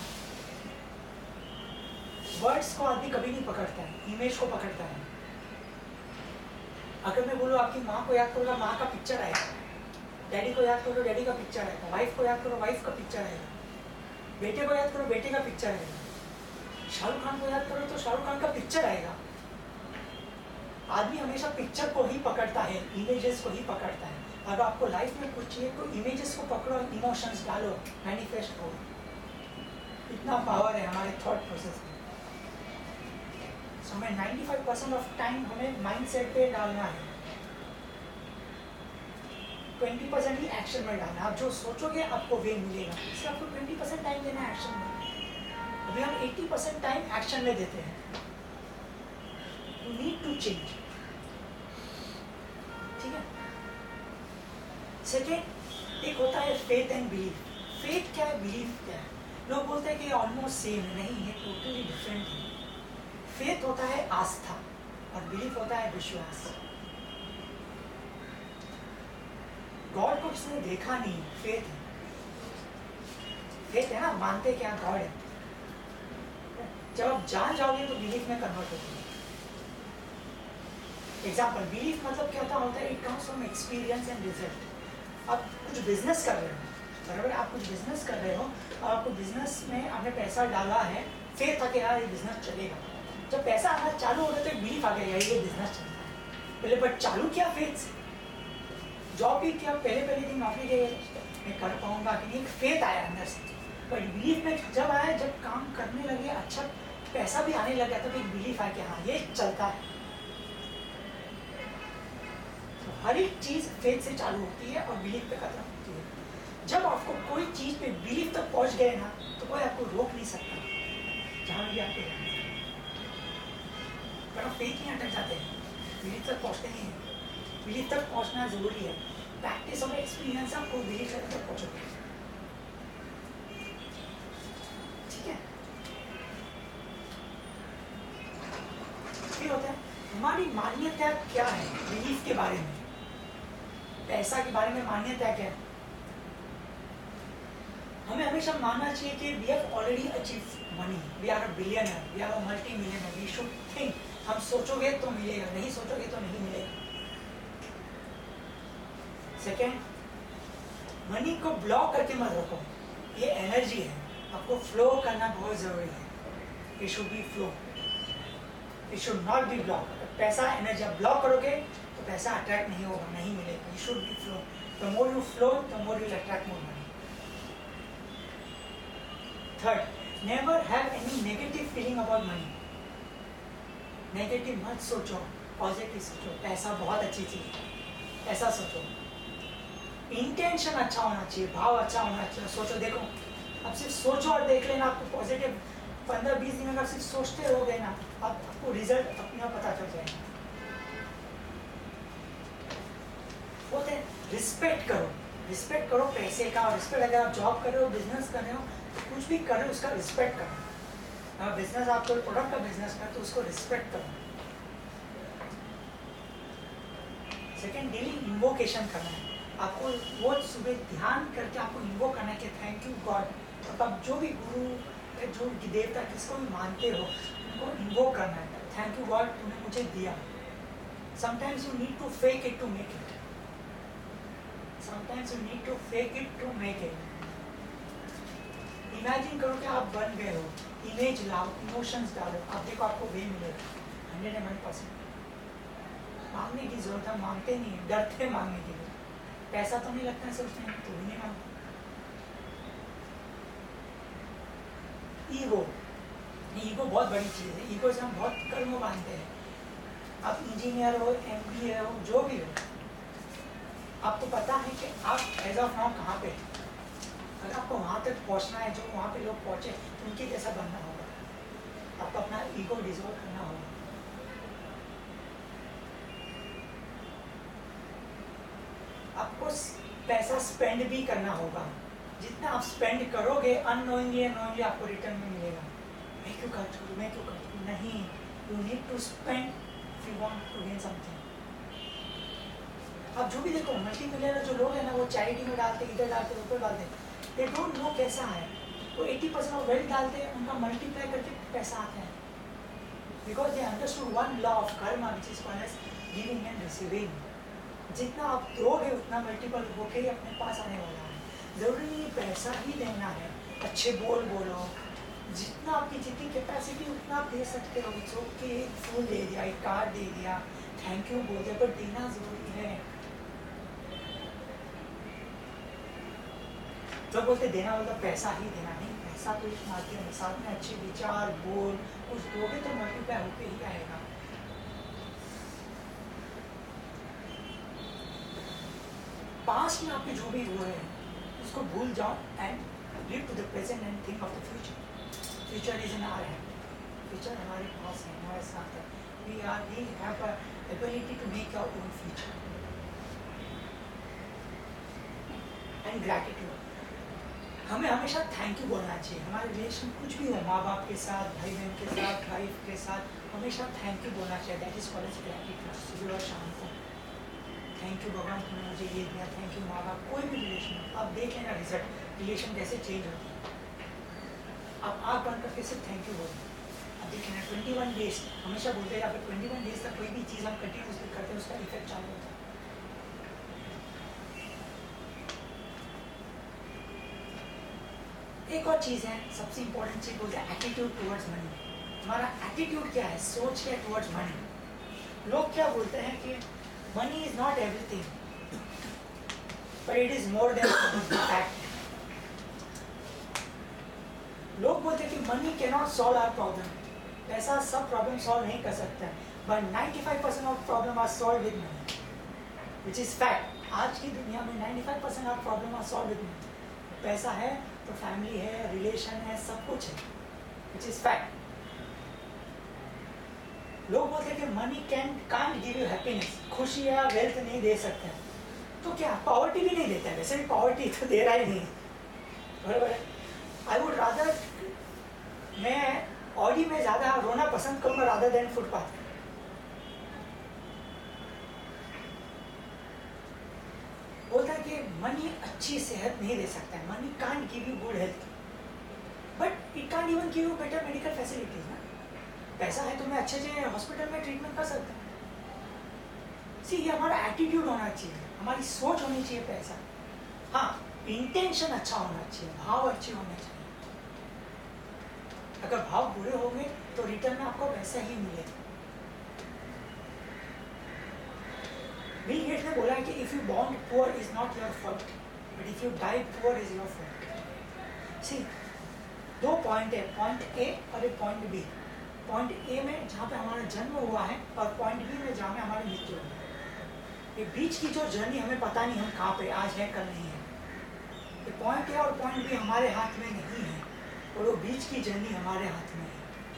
वर्ड्स को आदमी कभी नहीं पकड़ता है, इमेज को पकड़ता है। अगर मैं बोलूँ आपकी माँ को याद करो, माँ का पिक्चर आएगा। डैडी को याद करो, डैडी का पिक्चर आएगा। वाइफ को याद करो, वाइफ का पिक्चर आएगा। बेटे को याद करो, बेटे का पिक्चर आएगा। शाहरुख खान को याद करो तो शाहरुख खान का पिक्चर आएगा। आदमी हमेशा पिक्चर को ही पकड़ता है, इमेजेस को ही पकड़ता है। अगर आपको लाइफ में कुछ चाहिए तो इमेजेस को पकड़ो, इमोशंस डालो, मैनिफेस्ट हो। इतना पावर है हमारे थॉट प्रोसेस में। सो हमें 95% ऑफ टाइम हमें माइंड सेट पे डालना है, 20% ही एक्शन में डालना है। आप जो सोचोगे आपको वे मिलेगा, इसलिए आपको 20% टाइम देना है एक्शन में। अभी हम 80% टाइम एक्शन में देते हैं। यू नीड टू चेंज, ठीक है। सेकेंड एक होता है फेथ एंड बिलीफ। फेथ क्या है, बिलीफ क्या है? लोग बोलते हैं कि ऑलमोस्ट सेम है, नहीं, ये टोटली डिफरेंट है। फेथ होता है आस्था और बिलीफ होता है विश्वास। गॉड को किसी ने देखा नहीं, फेथ है। फेथ है ना, मानते क्या गॉड है। जब आप जान जाओगे तो बिलीफ में कन्वर्ट होगी। एग्जाम्पल, बिलीफ मतलब क्या होता है, it comes from experience and result. आप कुछ बिजनेस कर रहे हो, बराबर, आप कुछ बिजनेस कर रहे हो और आपको बिजनेस में आपने पैसा डाला है, फेथ था कि यार ये बिजनेस चलेगा। जब पैसा आना चालू हो गया तो एक बिलीफ आ गया, ये बिजनेस चलता है। पहले बट चालू किया फेथ से, जॉब भी किया, पहले दिन नौकरी गई, मैं कर पाऊंगा कि नहीं, एक फेथ आया अंदर से। बट बिलीफ में जब आया, जब काम करने लगे, अच्छा पैसा भी आने लग गया, तो एक बिलीफ आया कि हाँ ये चलता है। तो हर एक चीज फेथ से चालू होती है और बिलीफ पे खत्म होती है। जब आपको कोई चीज पे बिलीफ तक पहुंच गए ना, तो कोई आपको रोक नहीं सकता, जहां भी आपको जाना है। पर आप फेथ नहीं अटक जाते हैं, बिलीफ तक पहुंचते नहीं हैं। बिलीफ तक पहुंचना जरूरी है। प्रैक्टिस और एक्सपीरियंस आपको बिलीफ तक पहुंचोगे, ठीक है। फिर होता है हमारी मान्यता क्या है बिलीफ के बारे में, पैसा के बारे में मान्यता क्या है। हमें हमेशा मानना चाहिए कि we have already achieve money, we are a billionaire, we are a multi millionaire, we should think. हम सोचोगे तो मिलेगा, नहीं सोचोगे तो नहीं मिलेगा। सेकेंड, मनी को ब्लॉक करके मत रखो, ये एनर्जी है, आपको फ्लो करना बहुत ज़रूरी है. It should be flow, it should not be block. पैसा एनर्जी आप ब्लॉक करोगे तो पैसा अट्रैक्ट नहीं होगा, नहीं मिलेगा. It should be flow. The more you flow the more you attract more money. Third, never have any negative feeling about money. Negative मत सोचो, पॉजिटिव सोचो. पैसा बहुत अच्छी चीज़ है, ऐसा सोचो. इंटेंशन अच्छा होना चाहिए, भाव अच्छा होना चाहिए. सोचो, देखो, अब सिर्फ सोचो और देख लेना. आपको पॉजिटिव 15-20 दिन अगर सिर्फ सोचते रहोगे ना, आपको रिजल्ट अपने आप पता चल जाएगा. बोलते हैं रिस्पेक्ट करो, रिस्पेक्ट करो पैसे का. और रिस्पेक्ट, अगर आप जॉब कर रहे हो, बिजनेस कर रहे हो, कुछ भी कर रहे हो, उसका रिस्पेक्ट करो. अगर बिजनेस, आप कोई प्रोडक्ट का बिजनेस कर तो उसको रिस्पेक्ट करो. सेकेंड, डेली इन्वोकेशन करना है आपको. वो सुबह ध्यान करके आपको इन्वोक करना है कि थैंक यू गॉड. अब जो भी गुरु, जो देवता, किसको भी मानते हो, उनको इन्वोक करना है. थैंक यू गॉड, तूने मुझे दिया. Sometimes you need to fake it to make it. Sometimes you need to fake it to make it. Imagine करो कि आप बन गए हो, इमेज लाओ, इमोशंस डालो. आप देखो, आपको वे मिलेगा 101%. मांगने की जरूरत है, मांगते नहीं, डरते मांगने के लिए. पैसा तो नहीं लगता है सोचने में, तो भी नहीं मांगते. ईगो, ईगो बहुत बड़ी चीज़ है. ईगो से हम बहुत कर्म बांधते हैं. आप इंजीनियर हो, MBA हो, जो भी हो, आपको पता है कि आप एज ऑफ नाउ कहाँ पे. अगर आपको वहाँ तक पहुँचना है, जो वहाँ पे लोग पहुँचे, उनके जैसा बनना होगा. आपको अपना ईगो डिसॉल्व करना होगा. आपको पैसा स्पेंड भी करना होगा. जितना आप स्पेंड करोगे, अननोइंगली अननोइंगली आपको रिटर्न में मिलेगा. मैं क्यों खर्च करूँ, मैं क्यों खर्च करूँ? नहीं, you need to spend if you want to gain something. आप जो भी देखो, मल्टी मिलियनर जो लोग हैं ना, वो चैरिटी में डालते, इधर डालते, ऊपर डालते. दे डोंट नो कैसा है. वो 80% ऑफ वेल्थ डालते हैं, उनका मल्टीप्लाई करके पैसा आता है. Because they understood one law of karma, which is called as giving and receiving. जितना आप दोगे उतना मल्टीपल होके ही अपने पास आने वाला है. ज़रूरी नहीं पैसा ही देना है. अच्छे बोलो, जितना आपकी जितनी कैपेसिटी उतना आप दे सकते हो. सो कि एक फूल दे दिया, एक कार्ड दे दिया, थैंक यू बोल दिया, पर देना ज़रूरी है. तो बोलते देना मतलब पैसा ही देना नहीं. पैसा तो एक माध्यम है, साथ में अच्छे विचार, बोल, कुछ दोगे तो मल्टीप्लाई होके ही आएगा. पास्ट में आपके जो भी हुए हैं उसको भूल जाओ and live to the present and think of the future. Future is in our hand. Future हमारे पास है, हमारे साथ है. We have a ability to make our own future. And gratitude, हमें हमेशा थैंक यू बोलना चाहिए. हमारे रिलेशन कुछ भी हो, माँ बाप के साथ, भाई बहन के साथ, वाइफ के साथ, हमेशा थैंक यू बोलना चाहिए. That is called as gratitude. सुबह और शाम को थैंक यू भगवान, तुमने मुझे ये दिया. थैंक यू माँ बाप. कोई भी रिलेशन हो, आप देख लेना रिजल्ट, रिलेशन कैसे चेंज होती है. आप आँख बंद करके सिर्फ थैंक यू बोलें. अब देख लेना 21 डेज, हमेशा बोलते हैं अगर 21 डेज तक कोई भी चीज़ हम कंटिन्यूसली करते हैं, उसका इफेक्ट चालू होता है. एक और चीज़ है, सबसे इंपॉर्टेंट चीज़ बोलते हैं एटीट्यूड टुवर्ड्स मनी. हमारा एटीट्यूड क्या है, सोच क्या है टुवर्ड्स मनी. लोग क्या बोलते हैं कि money is not everything, but it is more than fact. लोग बोलते हैं कि money cannot solve our problem. पैसा सब प्रॉब्लम सॉल्व नहीं कर सकता, but 95% of problem are solved with money, which is fact. आज की दुनिया में 95% of problem are solved with money. पैसा है तो फैमिली है, रिलेशन है, सब कुछ है, which is fact. लोग बोलते हैं कि money can't give you happiness. खुशी या वेल्थ नहीं दे सकता है. तो क्या पॉवर्टी भी नहीं देता है? वैसे भी पॉवर्टी तो दे रहा ही नहीं, बराबर है. आई वुड रादर, मैं ऑडी में ज़्यादा रोना पसंद करूँगा रादर देन फुटपाथ. बोलता है कि मनी अच्छी सेहत नहीं दे सकता है. Money can't give you good health, but it can't even give you better medical facilities ना. पैसा है तो मैं अच्छे से हॉस्पिटल में ट्रीटमेंट कर सकता हूँ. सी, ये हमारा एटीट्यूड होना चाहिए, हमारी सोच होनी चाहिए. पैसा, हाँ, इंटेंशन अच्छा होना चाहिए, भाव अच्छे होने चाहिए। अगर भाव बुरे होंगे तो रिटर्न में आपको वैसा ही मिलेगा। बिल गेट्स ने बोला है कि if you born poor is not your fault, but if you die poor is your fault. See, दो पॉइंट है, पॉइंट ए और एक पॉइंट बी। पॉइंट ए में जहाँ पे हमारा जन्म हुआ है और पॉइंट बी में जहाँ में हमारी मृत्यु हुई है। ये बीच की जो जर्नी हमें पता नहीं हम कहाँ पे आज है कल नहीं है। ये पॉइंट ए और पॉइंट बी हमारे हाथ में नहीं है, और वो बीच की जर्नी हमारे हाथ में है।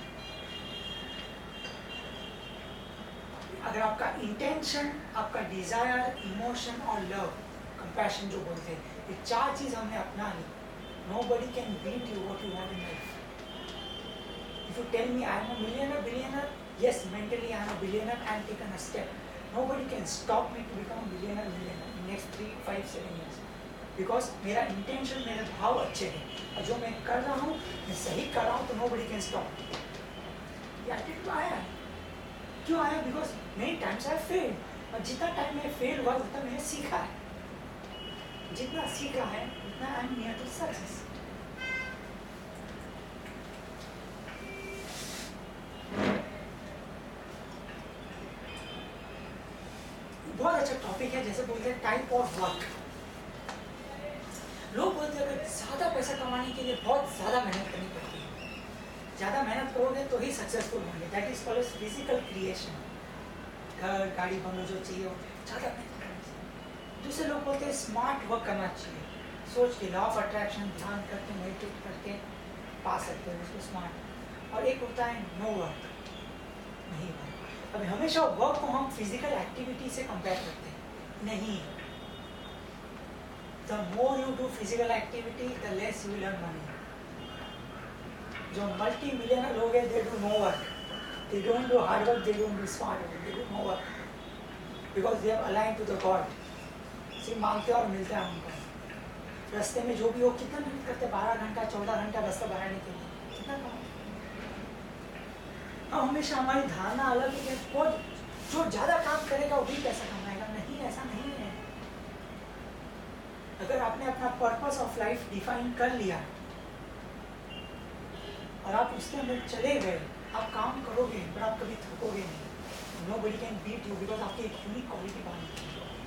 अगर आपका इंटेंशन, आपका डिजायर, इमोशन और लव, कंपैशन जो बोलते हैं, ये चार चीज हमने अपना ली, nobody can beat you what you want in life. If you tell me I am a billionaire, yes, mentally I am a billionaire and taken a step. Nobody can stop me to become a billionaire in next 3, 5, 7 years. Because मेरा intention, मेरे भाव अच्छे हैं, और जो मैं कर रहा हूँ मैं सही कर रहा हूँ, तो nobody can stop me. ये एटीट्यूड आया है। क्यों आया? Because many times I fail, और जितना टाइम मैं फेल हुआ उतना मैंने सीखा है। जितना सीखा है उतना I am near to success. बहुत अच्छा टॉपिक है। जैसे बोलते हैं टाइप ऑफ वर्क। लोग बोलते हैं अगर ज्यादा पैसा कमाने के लिए बहुत ज्यादा मेहनत करनी पड़ती है, ज्यादा मेहनत करोगे तो ही सक्सेसफुल होंगे। That is called physical creation. घर, गाड़ी, बंगलो जो चाहिए हो, ज्यादा मेहनत करनी चाहिए। दूसरे लोग बोलते हैं स्मार्ट वर्क करना चाहिए, सोच के, लॉ ऑफ अट्रैक्शन, ध्यान करके, मेडिटेट करके पा सकते हो उसको स्मार्ट। और एक होता है नो वर्क, नहीं वर्क। अभी हमेशा वर्क को हम फिजिकल एक्टिविटी से कंपेयर करते हैं, नहीं। The more you do physical activity the less you will earn money. जो मल्टी मिलियनर लोग हैं, they do no work, they don't do hard work, they don't do smart work, they do no work because they are aligned to the God. सिर्फ मांगते और मिलता है उनको। रास्ते में जो भी हो, कितना मेहनत करते हैं, 12 घंटा 14 घंटा रास्ता बनाने के लिए, कितना कमाते। अब हमेशा हमारी धारणा अलग है कि वो जो ज़्यादा काम करेगा वही पैसा कमाएगा। नहीं, ऐसा नहीं है। अगर आपने अपना पर्पस ऑफ लाइफ डिफाइन कर लिया और आप उसके अंदर चले गए, आप काम करोगे पर आप कभी थकोगे नहीं। Nobody can beat you because आपकी एक यूनिक क्वालिटी पानी।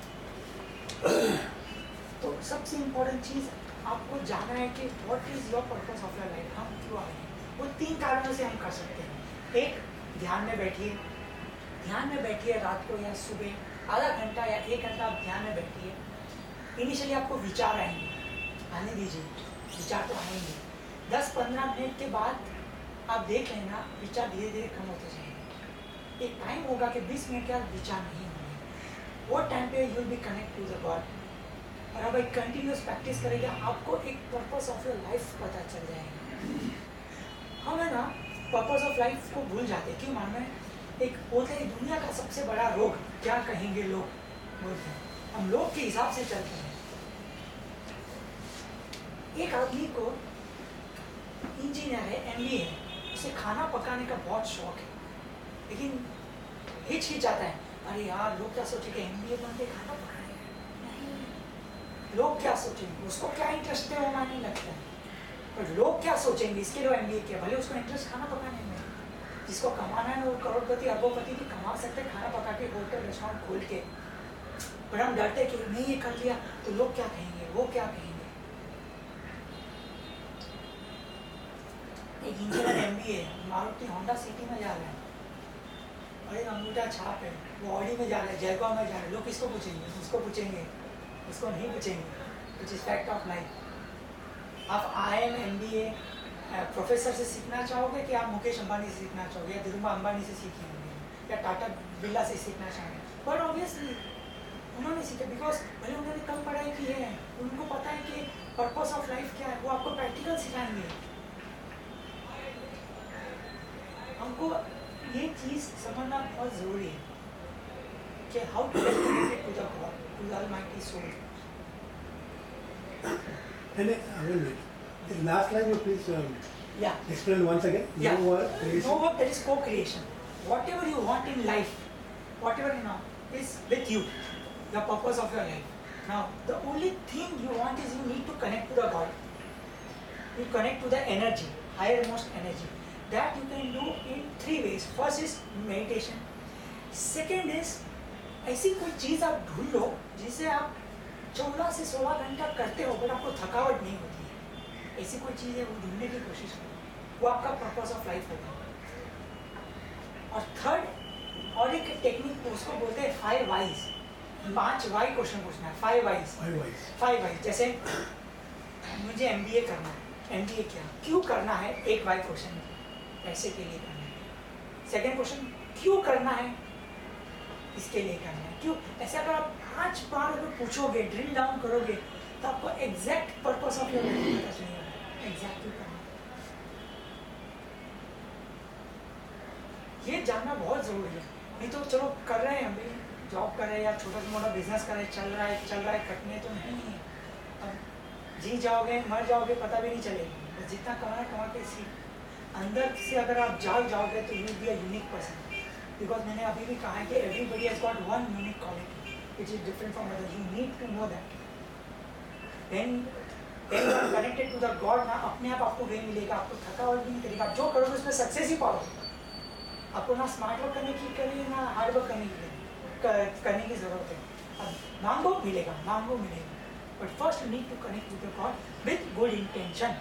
तो सबसे इम्पोर्टेंट चीज़ आपको जानना है कि what is your purpose of your life. हम क्यों आए हैं? वो 3 कारणों से हम कर सकते हैं। एक, ध्यान में बैठिए। ध्यान में बैठिए रात को या सुबह आधा घंटा या 1 घंटा आप ध्यान में बैठिए। इनिशियली आपको विचार आएंगे, आने दीजिए, विचार तो आएंगे। 10-15 मिनट के बाद आप देख लेना विचार धीरे धीरे कम होते जाएंगे। एक टाइम होगा कि 20 मिनट के बाद विचार नहीं होंगे। वो टाइम पे you will be connect to the God. और अब एक कंटिन्यूस प्रैक्टिस करेंगे, आपको एक पर्पस ऑफ योर लाइफ पता चल जाएगा। हम है ना पर्पस ऑफ लाइफ को भूल जाते। क्यों मालूम है? एक बोलते हैं दुनिया का सबसे बड़ा रोग क्या कहेंगे लोग, बोलते हैं हम लोग के हिसाब से चलते हैं। एक आदमी को इंजीनियर है, MBA है, उसे खाना पकाने का बहुत शौक है, लेकिन हिचकिचाता है। अरे यार, लोग क्या सोचेंगे, MBA बन के खाना पकाने? नहीं, लोग क्या सोचेंगे, उसको क्या इंटरेस्ट है वो मायने लगता है, पर लोग क्या सोचेंगे इसके लिए MBA किया। भले उसको इंटरेस्ट खाना पकाने में, जिसको कमाना है वो करोड़पति अरबोपति भी कमा सकते खाना पका के, होटल रेस्टोरेंट खोल के। पर हम डरते कि नहीं ये कर लिया तो लोग क्या कहेंगे, वो क्या कहेंगे। एक engineer MBA Maruti Honda City में जा रहा है, अरे अंगूठा छाप है, वो ऑडी में जा रहा है, जयगौर में जा रहा है। लोग किसको पूछेंगे? उसको पूछेंगे, उसको नहीं पूछेंगे। Which is fact of life. आप IIM MBA प्रोफेसर से सीखना चाहोगे कि आप मुकेश अंबानी से सीखना चाहोगे, या धीरूभाई अंबानी से सीखेंगे, या टाटा बिरला से सीखना चाहेंगे? बट ऑब्वियसली उन्होंने सीखे, बिकॉज भले उन्होंने कम पढ़ाई की है, उनको पता है कि पर्पस ऑफ लाइफ क्या है। वो आपको प्रैक्टिकल सिखाएंगे। हमको ये चीज़ समझना बहुत ज़रूरी है कि how to get connected to the God, to the almighty soul. The last line you please explain once again. Yeah. No work, No work, that is co-creation. Whatever you want in life, whatever you know, is with you. The purpose of your life. Now, the only thing you want is you need to connect to the God. You connect to the energy, highermost energy. That you can do in 3 ways. First is meditation. Second is ऐसी कोई चीज़ आप ढूंढ लो जिसे आप 14 से 16 घंटा करते हो बट आपको थकावट नहीं होती है. ऐसी कोई चीज़ है वो ढूंढने की कोशिश करो. वो आपका पर्पस ऑफ लाइफ होगा. और थर्ड और एक टेक्निक उसको बोलते हैं 5 वाइज. 5 वाई क्वेश्चन पूछना है. 5 वाइज जैसे मुझे MBA करना है. MBA क्या क्यों करना है? एक वाई क्वेश्चन पैसे के लिए करना है. सेकेंड क्वेश्चन क्यों करना है? इसके लिए करना है. क्यों? ऐसे अगर आप 5 बार अगर पूछोगे, ड्रिल डाउन करोगे तो आपको exact purpose of your life पता चलेगा. एग्जैक्ट क्यों करना है ये जानना बहुत जरूरी है. नहीं तो चलो कर रहे हैं, अभी जॉब कर रहे हैं या छोटा मोटा बिजनेस कर रहे हैं, चल रहा है कटने तो नहीं है. अब जी जाओगे मर जाओगे पता भी नहीं चलेगा. बस जितना कमा के सीख अंदर से अगर आप जाओगे तो you be a unique person. Because मैंने अभी भी कहा है कि everybody has got one unique quality which is different from others. You need to know that. Then you are connected to the God ना अपने आप आपको वे मिलेगा. आपको थकावट भी नहीं करेगा. आप जो करोगे उसमें सक्सेस ही पाओगे. आपको ना स्मार्ट वर्क करने की ना हार्ड वर्क करने की जरूरत है. अब मांगो मिलेगा. But first you need to connect with the God with good intention.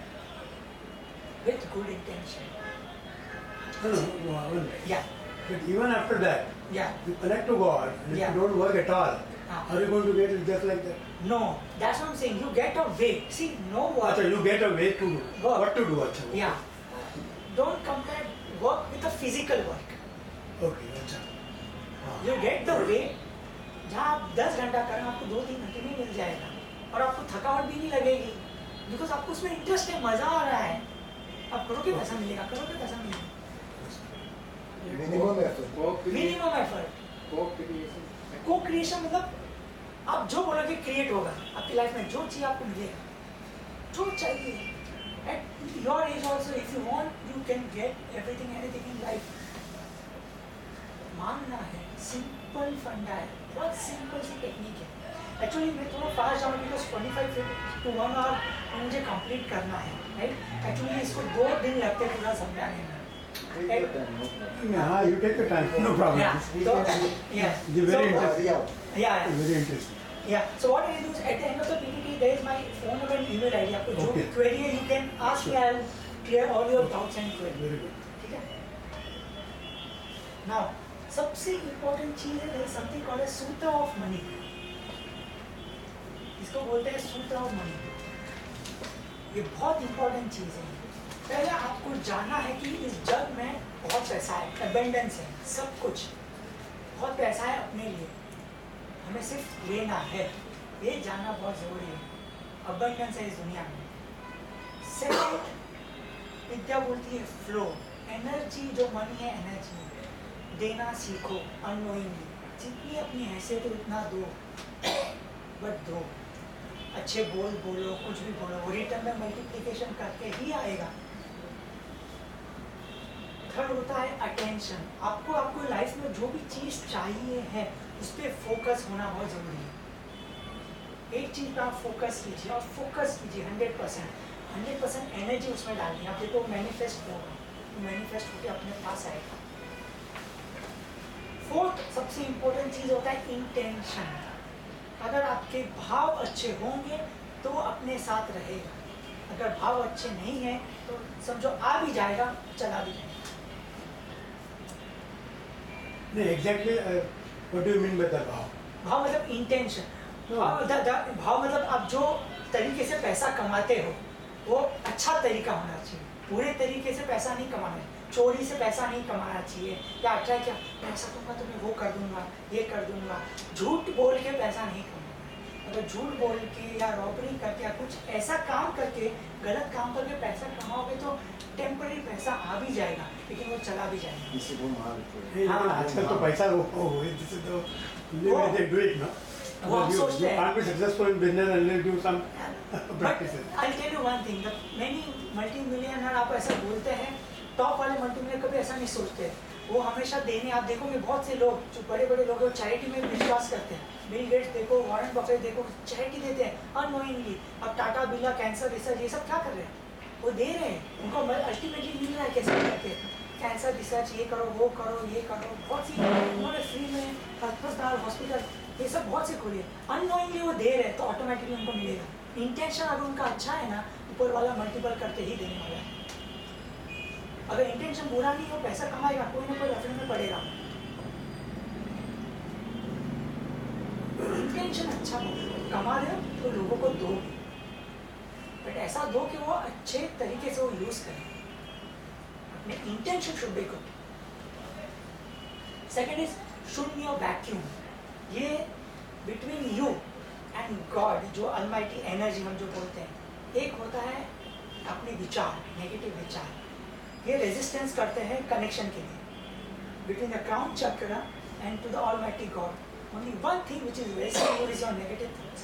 Yeah. But even after that, Yeah. you connect to God, and Yeah. if you don't work at all, are you going to get it just like that? No, that's what I'm saying. You get a way. See, no work. Achha, you get a way to do. Work. What to do, achha. Yeah. Don't compare work with the physical work. Okay, achha. You get the way. जहाँ आप 10 घंटा करें आपको 2-3 घंटे में मिल जाएगा और आपको थकावट भी नहीं लगेगी. बिकॉज आपको उसमें इंटरेस्ट है, मजा आ रहा है. आप करोगे पैसा मिलेगा. Minimum effort. को क्रिएशन मतलब आप जो बोलोगे क्रिएट होगा आपकी लाइफ में. जो चीज आपको मिलेगा, जो चाहिए. At your age also if you want you can get everything anything in life. मानना है सिंपल फंडा है. बहुत सिंपल सी टेक्निक है. एक्चुअली मैं थोड़ा फास्ट जाऊँ बिकॉज 25 to 1 hour मुझे कंप्लीट करना है. राइट. एक्चुअली इसको 2 दिन लगते हैं पूरा समझाने में. Yeah, you take your time. No problem. Yeah. So, yeah. Very interesting. Yeah. Very interesting. Yeah. So what I do is at the end of the PPT there is my phone number and email ID. आपको जो भी query है you can ask me. I'll clear all your doubts and queries. Very good. ठीक है. Now सबसे important चीज है there is something called a सूत्र of money. इसको बोलते हैं सूत्र of money. ये बहुत important चीज है. पहले आपको जानना है कि इस जग में बहुत पैसा है, एबंडेंस है, सब कुछ बहुत पैसा है अपने लिए. हमें सिर्फ लेना है. ये जानना बहुत जरूरी है. अबंडेंस है इस दुनिया में. सेकंड विद्या बोलती है फ्लो. एनर्जी जो मनी है एनर्जी. देना सीखो अननोइंगली. जितनी अपनी हैसियत है उतना दो. बट दो. अच्छे बोलो कुछ भी बोलो वो रिटर्न में मल्टीप्लिकेशन करके ही आएगा. थर्ड होता है अटेंशन. आपको लाइफ में जो भी चीज़ चाहिए है उस पर फोकस होना बहुत ज़रूरी है. एक चीज़ पर आप फोकस कीजिए और फोकस कीजिए 100% एनर्जी उसमें डालिए. आप देखो मैनिफेस्ट होगा तो मैनिफेस्ट होकर अपने पास आएगा. फोर्थ सबसे इम्पोर्टेंट चीज़ होता है इंटेंशन. अगर आपके भाव अच्छे होंगे तो अपने साथ रहेगा. अगर भाव अच्छे नहीं हैं तो समझो आ भी जाएगा चला भी जाएगा. No, exactly. What do you mean by the भाव? भाव मतलब इंटेंशन. भाव मतलब आप जो तरीके से पैसा कमाते हो वो अच्छा तरीका होना चाहिए. पूरे तरीके से पैसा नहीं कमाना है. चोरी से पैसा नहीं कमाना चाहिए. या अच्छा क्या पैसा दूंगा तो मैं वो कर दूंगा ये कर दूंगा. झूठ बोल के पैसा नहीं कमाना. अगर झूठ बोल के या रॉबरी करके या कुछ ऐसा काम करके गलत काम करके पैसा कमाओगे तो टेम्पररी पैसा आ भी जाएगा लेकिन वो चला भी जाएगा. आजकल तो पैसा वो this is the way they do it, no? You can't be successful in business unless you do some practices. I'll tell you one thing. The many multi-millionaire आप ऐसा बोलते हैं. टॉप वाले मल्टीमिलियनर कभी ऐसा नहीं सोचते. वो हमेशा देने, आप देखोगे बहुत से लोग जो बड़े बड़े लोग चैरिटी में विश्वास करते हैं, बिल गेट्स देखो, वॉरेन बफेट देखो, चैरिटी देते हैं अननोइंगली। अब टाटा बिरला कैंसर रिसर्च ये सब क्या कर रहे हैं, वो दे रहे हैं, उनको अल्टीमेटली मिल रहा है कैसे करके, कैंसर रिसर्च ये करो वो करो ये करो, बहुत सी उन्होंने फ्री में अस्पताल हॉस्पिटल ये सब बहुत से खोले, अननोइंगली वो दे रहे हैं तो ऑटोमेटिकली उनको मिलेगा। इंटेंशन अगर उनका अच्छा है ना, ऊपर वाला मल्टीपल करके ही देने वाला है। अगर इंटेंशन बुरा नहीं हो, पैसा कमाएगा, कोई ना कोई रेफरेंस में पड़ेगा। इंटेंशन अच्छा हो, कमा रहे हो तो लोगों को दो, बट ऐसा दो कि वो अच्छे तरीके से वो यूज करें। अपने intention should be good. Second is should be a vacuum. ये बिटवीन यू एंड गॉड, जो अलमाइटी एनर्जी हम जो बोलते हैं, एक होता है अपने विचार, नेगेटिव विचार, ये रेजिस्टेंस करते हैं कनेक्शन के लिए between the crown chakra and to the almighty God. Only one thing which is very simple is your negative things.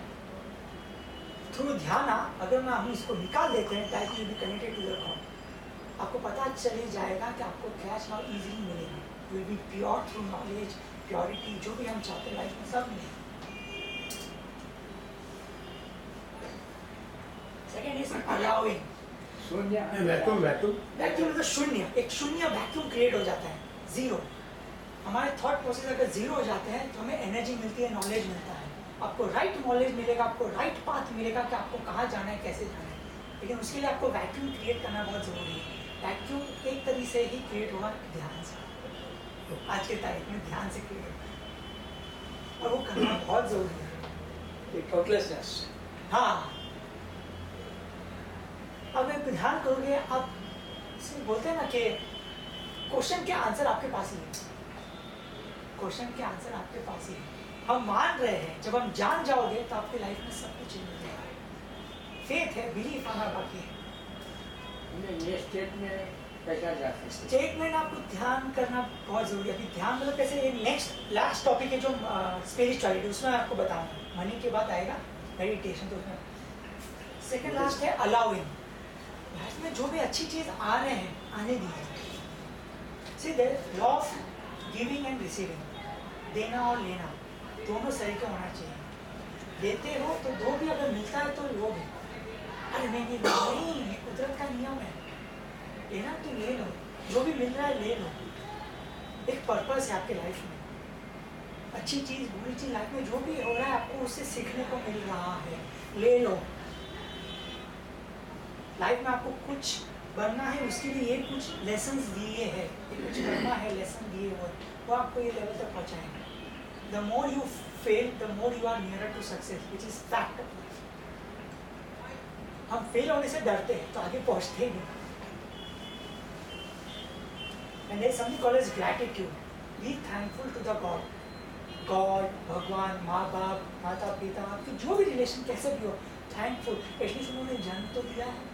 Through ध्यान अगर मैं हम इसको निकाल देते हैं, that will be connected to the God, आपको पता चल जाएगा कि आपको कैश नाउ इजीली मिलेगा। Will be pure through knowledge, purity, जो भी हम चाहते हैं लाइफ में सब मिलेगा। Second is allowing. शून्य वैक्यूम, वैक्यूम मतलब शून्य, एक शून्य वैक्यूम क्रिएट हो जाता है, जीरो। हमारे थॉट प्रोसेस अगर जीरो हो जाते हैं तो हमें एनर्जी मिलती है, नॉलेज मिलता है, आपको राइट नॉलेज मिलेगा, आपको राइट पाथ मिलेगा कि आपको कहाँ जाना है, कैसे जाना है। लेकिन उसके लिए आपको वैक्यूम क्रिएट करना बहुत ज़रूरी है। वैक्यूम एक तरीके से ही क्रिएट होगा ध्यान से, आज के तारीख में ध्यान से क्रिएट होगा, और वो करना बहुत ज़रूरी है। हाँ, अब एक ध्यान करोगे आप, बोलते हैं ना कि क्वेश्चन के आंसर आपके पास ही है, क्वेश्चन के आंसर आपके पास ही है। हम मान रहे हैं, जब हम जान जाओगे तो आपकी लाइफ में सब कुछ मिल जाएगा। फेथ है, बिलीफ आना बाकी है। ये स्टेट में कैसा जा सकते? स्टेट में आपको ध्यान करना बहुत जरूरी है। अभी ध्यान मतलब कैसे, ये नेक्स्ट लास्ट टॉपिक है जो स्पिरिचुअलिटी, उसमें मैं आपको बताऊंगा। मनी के बाद आएगा मेडिटेशन, तो उसमें सेकेंड लास्ट है अलाउइंग। लाइफ में जो भी अच्छी चीज आ रहे हैं, आने दीजिए। See there law of giving and receiving, देना और लेना दोनों सही का होना चाहिए। देते हो तो दो भी, अगर मिलता है तो लो भी। अरे नहीं, कुदरत का नियम है, लेना तो ले लो, जो भी मिल रहा है ले लो। एक पर्पस है आपके लाइफ में, अच्छी चीज बुरी चीज लाइफ में जो भी हो रहा है आपको उससे सीखने को मिल रहा है, ले लो। लाइफ में आपको कुछ बनना है, उसके लिए ये कुछ लेसन्स दिए हैं, कुछ करना है, लेसन दिए हुए, वो आपको ये लेवल तक पहुंचाएंगे। The more you fail, the more you are nearer to success, which is fact of life. हम फेल होने से डरते हैं तो आगे पहुंचते ही नहीं। And there is something called as gratitude. Be thankful to the God. God, भगवान, माँ बाप, माता पिता, आपके जो भी रिलेशन कैसे भी हो, थैंकफुल। एटलीस्ट उन्होंने जन्म तो दिया है।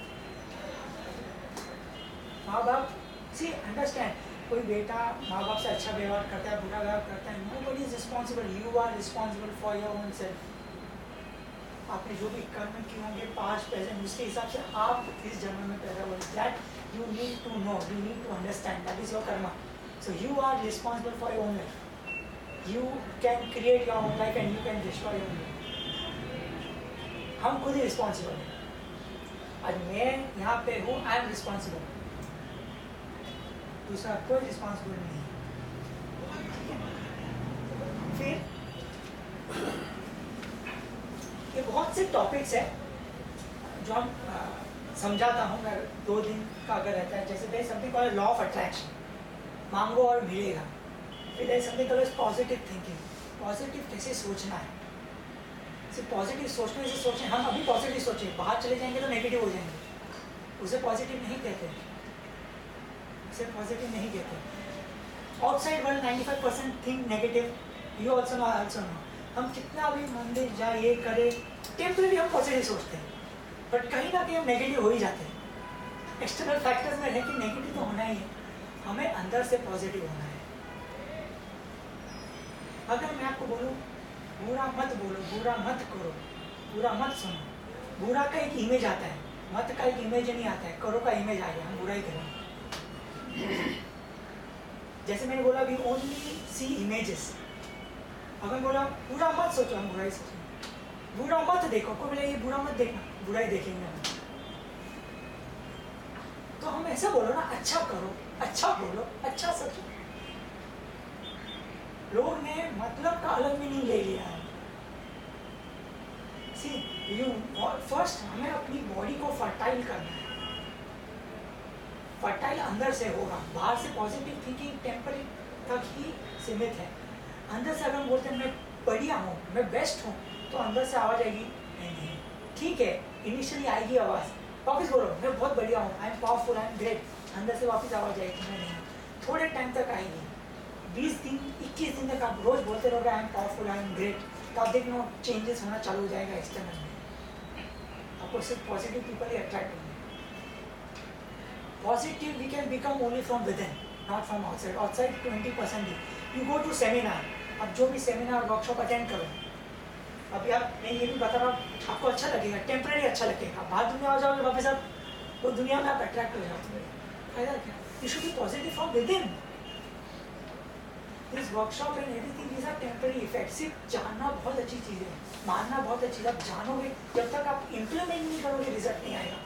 माँ बाप, सी अंडरस्टैंड, कोई बेटा माँ बाप से अच्छा व्यवहार करता है, बुरा व्यवहार करता है, nobody is responsible. You are responsible for your own self. आपने जो भी कर्म किए होंगे पास्ट प्रेजेंट, उसके हिसाब से आप इस जन्म में पैदा हुए। That you need to know, you need to understand, that is your karma. So you are responsible for your own life. You can create your own life and you can destroy your own life. हम खुद ही responsible हैं। आज मैं यहाँ पे हूँ, I am responsible, दूसरा कोई रिस्पॉन्सिबल नहीं। फिर ये बहुत से टॉपिक्स हैं जो हम समझाता हूँ मैं, 2 दिन का अगर रहता है। जैसे there is something called law of attraction, मांगो और मिलेगा। फिर there is something called positive thinking, positive कैसे सोचना है। सिर्फ पॉजिटिव सोचने से सोचें, हम अभी पॉजिटिव सोचें, बाहर चले जाएंगे तो नेगेटिव हो जाएंगे, उसे पॉजिटिव नहीं कहते, उसे पॉजिटिव नहीं कहते। Outside world 95% think negative, you also know, I also know. हम कितना भी मंदिर जाए, ये करें, टेम्पररी हम पॉजिटिव सोचते हैं, बट कहीं ना कहीं हम नेगेटिव हो ही जाते हैं। एक्सटर्नल फैक्टर्स में है कि नेगेटिव तो होना ही है, हमें अंदर से पॉजिटिव होना है। अगर मैं आपको बोलूँ बुरा मत बोलो, बुरा मत करो, बुरा मत सुनो, बुरा का एक इमेज आता है, मत का एक इमेज नहीं आता है, करो का इमेज आ गया, हम बुरा ही करेंगे। जैसे मैंने बोला वी ओनली सी इमेजेस। अगर बोला बुरा मत सोचो, हम बुराई सोचेंगे, बुरा मत देखो, कोई बोले ये बुरा मत देखना, बुराई देखेंगे हम। तो हम ऐसा बोलो ना, अच्छा करो, अच्छा बोलो, अच्छा सोचो। लोग ने मतलब का अलग मीनिंग ले लिया है। सी यू फर्स्ट हमें अपनी बॉडी को फर्टाइल करना है। फर्टाइल अंदर से होगा, बाहर से पॉजिटिव थिंकिंग टेम्पररी तक ही सीमित है। अंदर से अगर हम बोलते हैं मैं बढ़िया हूँ, मैं बेस्ट हूँ, तो अंदर से आवाज आएगी नहीं। ठीक है, इनिशियली आएगी आवाज, वापस बोलो मैं बहुत बढ़िया हूँ, I am powerful, I am great, अंदर से वापस आवाज आएगी मैं नहीं। थोड़े टाइम तक आएगी, 20 दिन 21 दिन तक आप रोज बोलते रहोगे I am powerful, I am great, तो आप देखना चेंजेस होना चालू हो जाएगा एक्सटर्नल में। आपको सिर्फ पॉजिटिव पीपल ही अट्रैक्ट होंगे। Positive we can become only from within, not from outside. Outside 20% ही। यू गो टू सेमिनार, अब जो भी सेमिनार वर्कशॉप अटेंड करो, अभी आप मैं ये भी बता रहा हूँ, आपको अच्छा लगेगा, टेम्परेरी अच्छा लगेगा, बाहर दुनिया आ जाओगे वापस आप वो दुनिया में आप अट्रैक्ट हो जाते हो, फायदा क्या? You should be positive from within. This workshop and everything these are temporary effect. सिर्फ जानना बहुत अच्छी चीज़ है, मानना बहुत अच्छी चीज़, आप जानोगे, जब तक आप इम्प्लीमेंट नहीं करोगे रिजल्ट नहीं आएगा।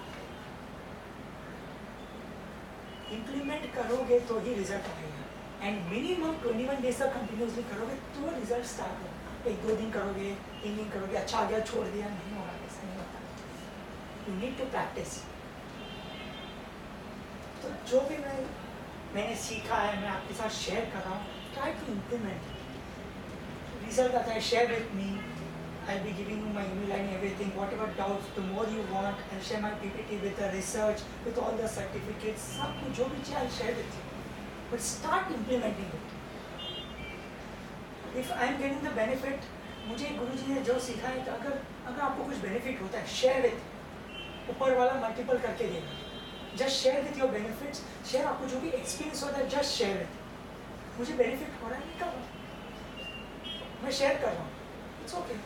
इम्प्लीमेंट करोगे तो ही रिजल्ट आएगा, एंड मिनिमम 21 डेज तक कंटिन्यूसली करोगे तो रिजल्ट स्टार्ट होगा। 1-2 दिन करोगे, 3 दिन करोगे, अच्छा आ गया छोड़ दिया, नहीं होगा, ऐसा नहीं होता। You need to practice. तो जो भी मैंने सीखा है मैं आपके साथ शेयर कर रहा हूँ, ट्राई टू इम्प्लीमेंट। रिजल्ट आता है, share with me, I'll be giving you my email and everything, whatever doubts, the more you want, I'll share my PPT with the research, with all the certificates, सब कुछ जो भी चाहिए I'll share with you. But start implementing it. If I am getting the benefit, मुझे गुरुजी ने जो सिखाया है, तो अगर आपको कुछ बेनिफिट होता है, share with, ऊपर वाला मल्टीपल करके देगा। Just share with your benefits, share आपको जो भी एक्सपीरियंस होता है, just share with. मुझे बेनिफिट हो रहा है, नहीं कर रहा, मैं शेयर कर रहा हूँ, इट्स ओके।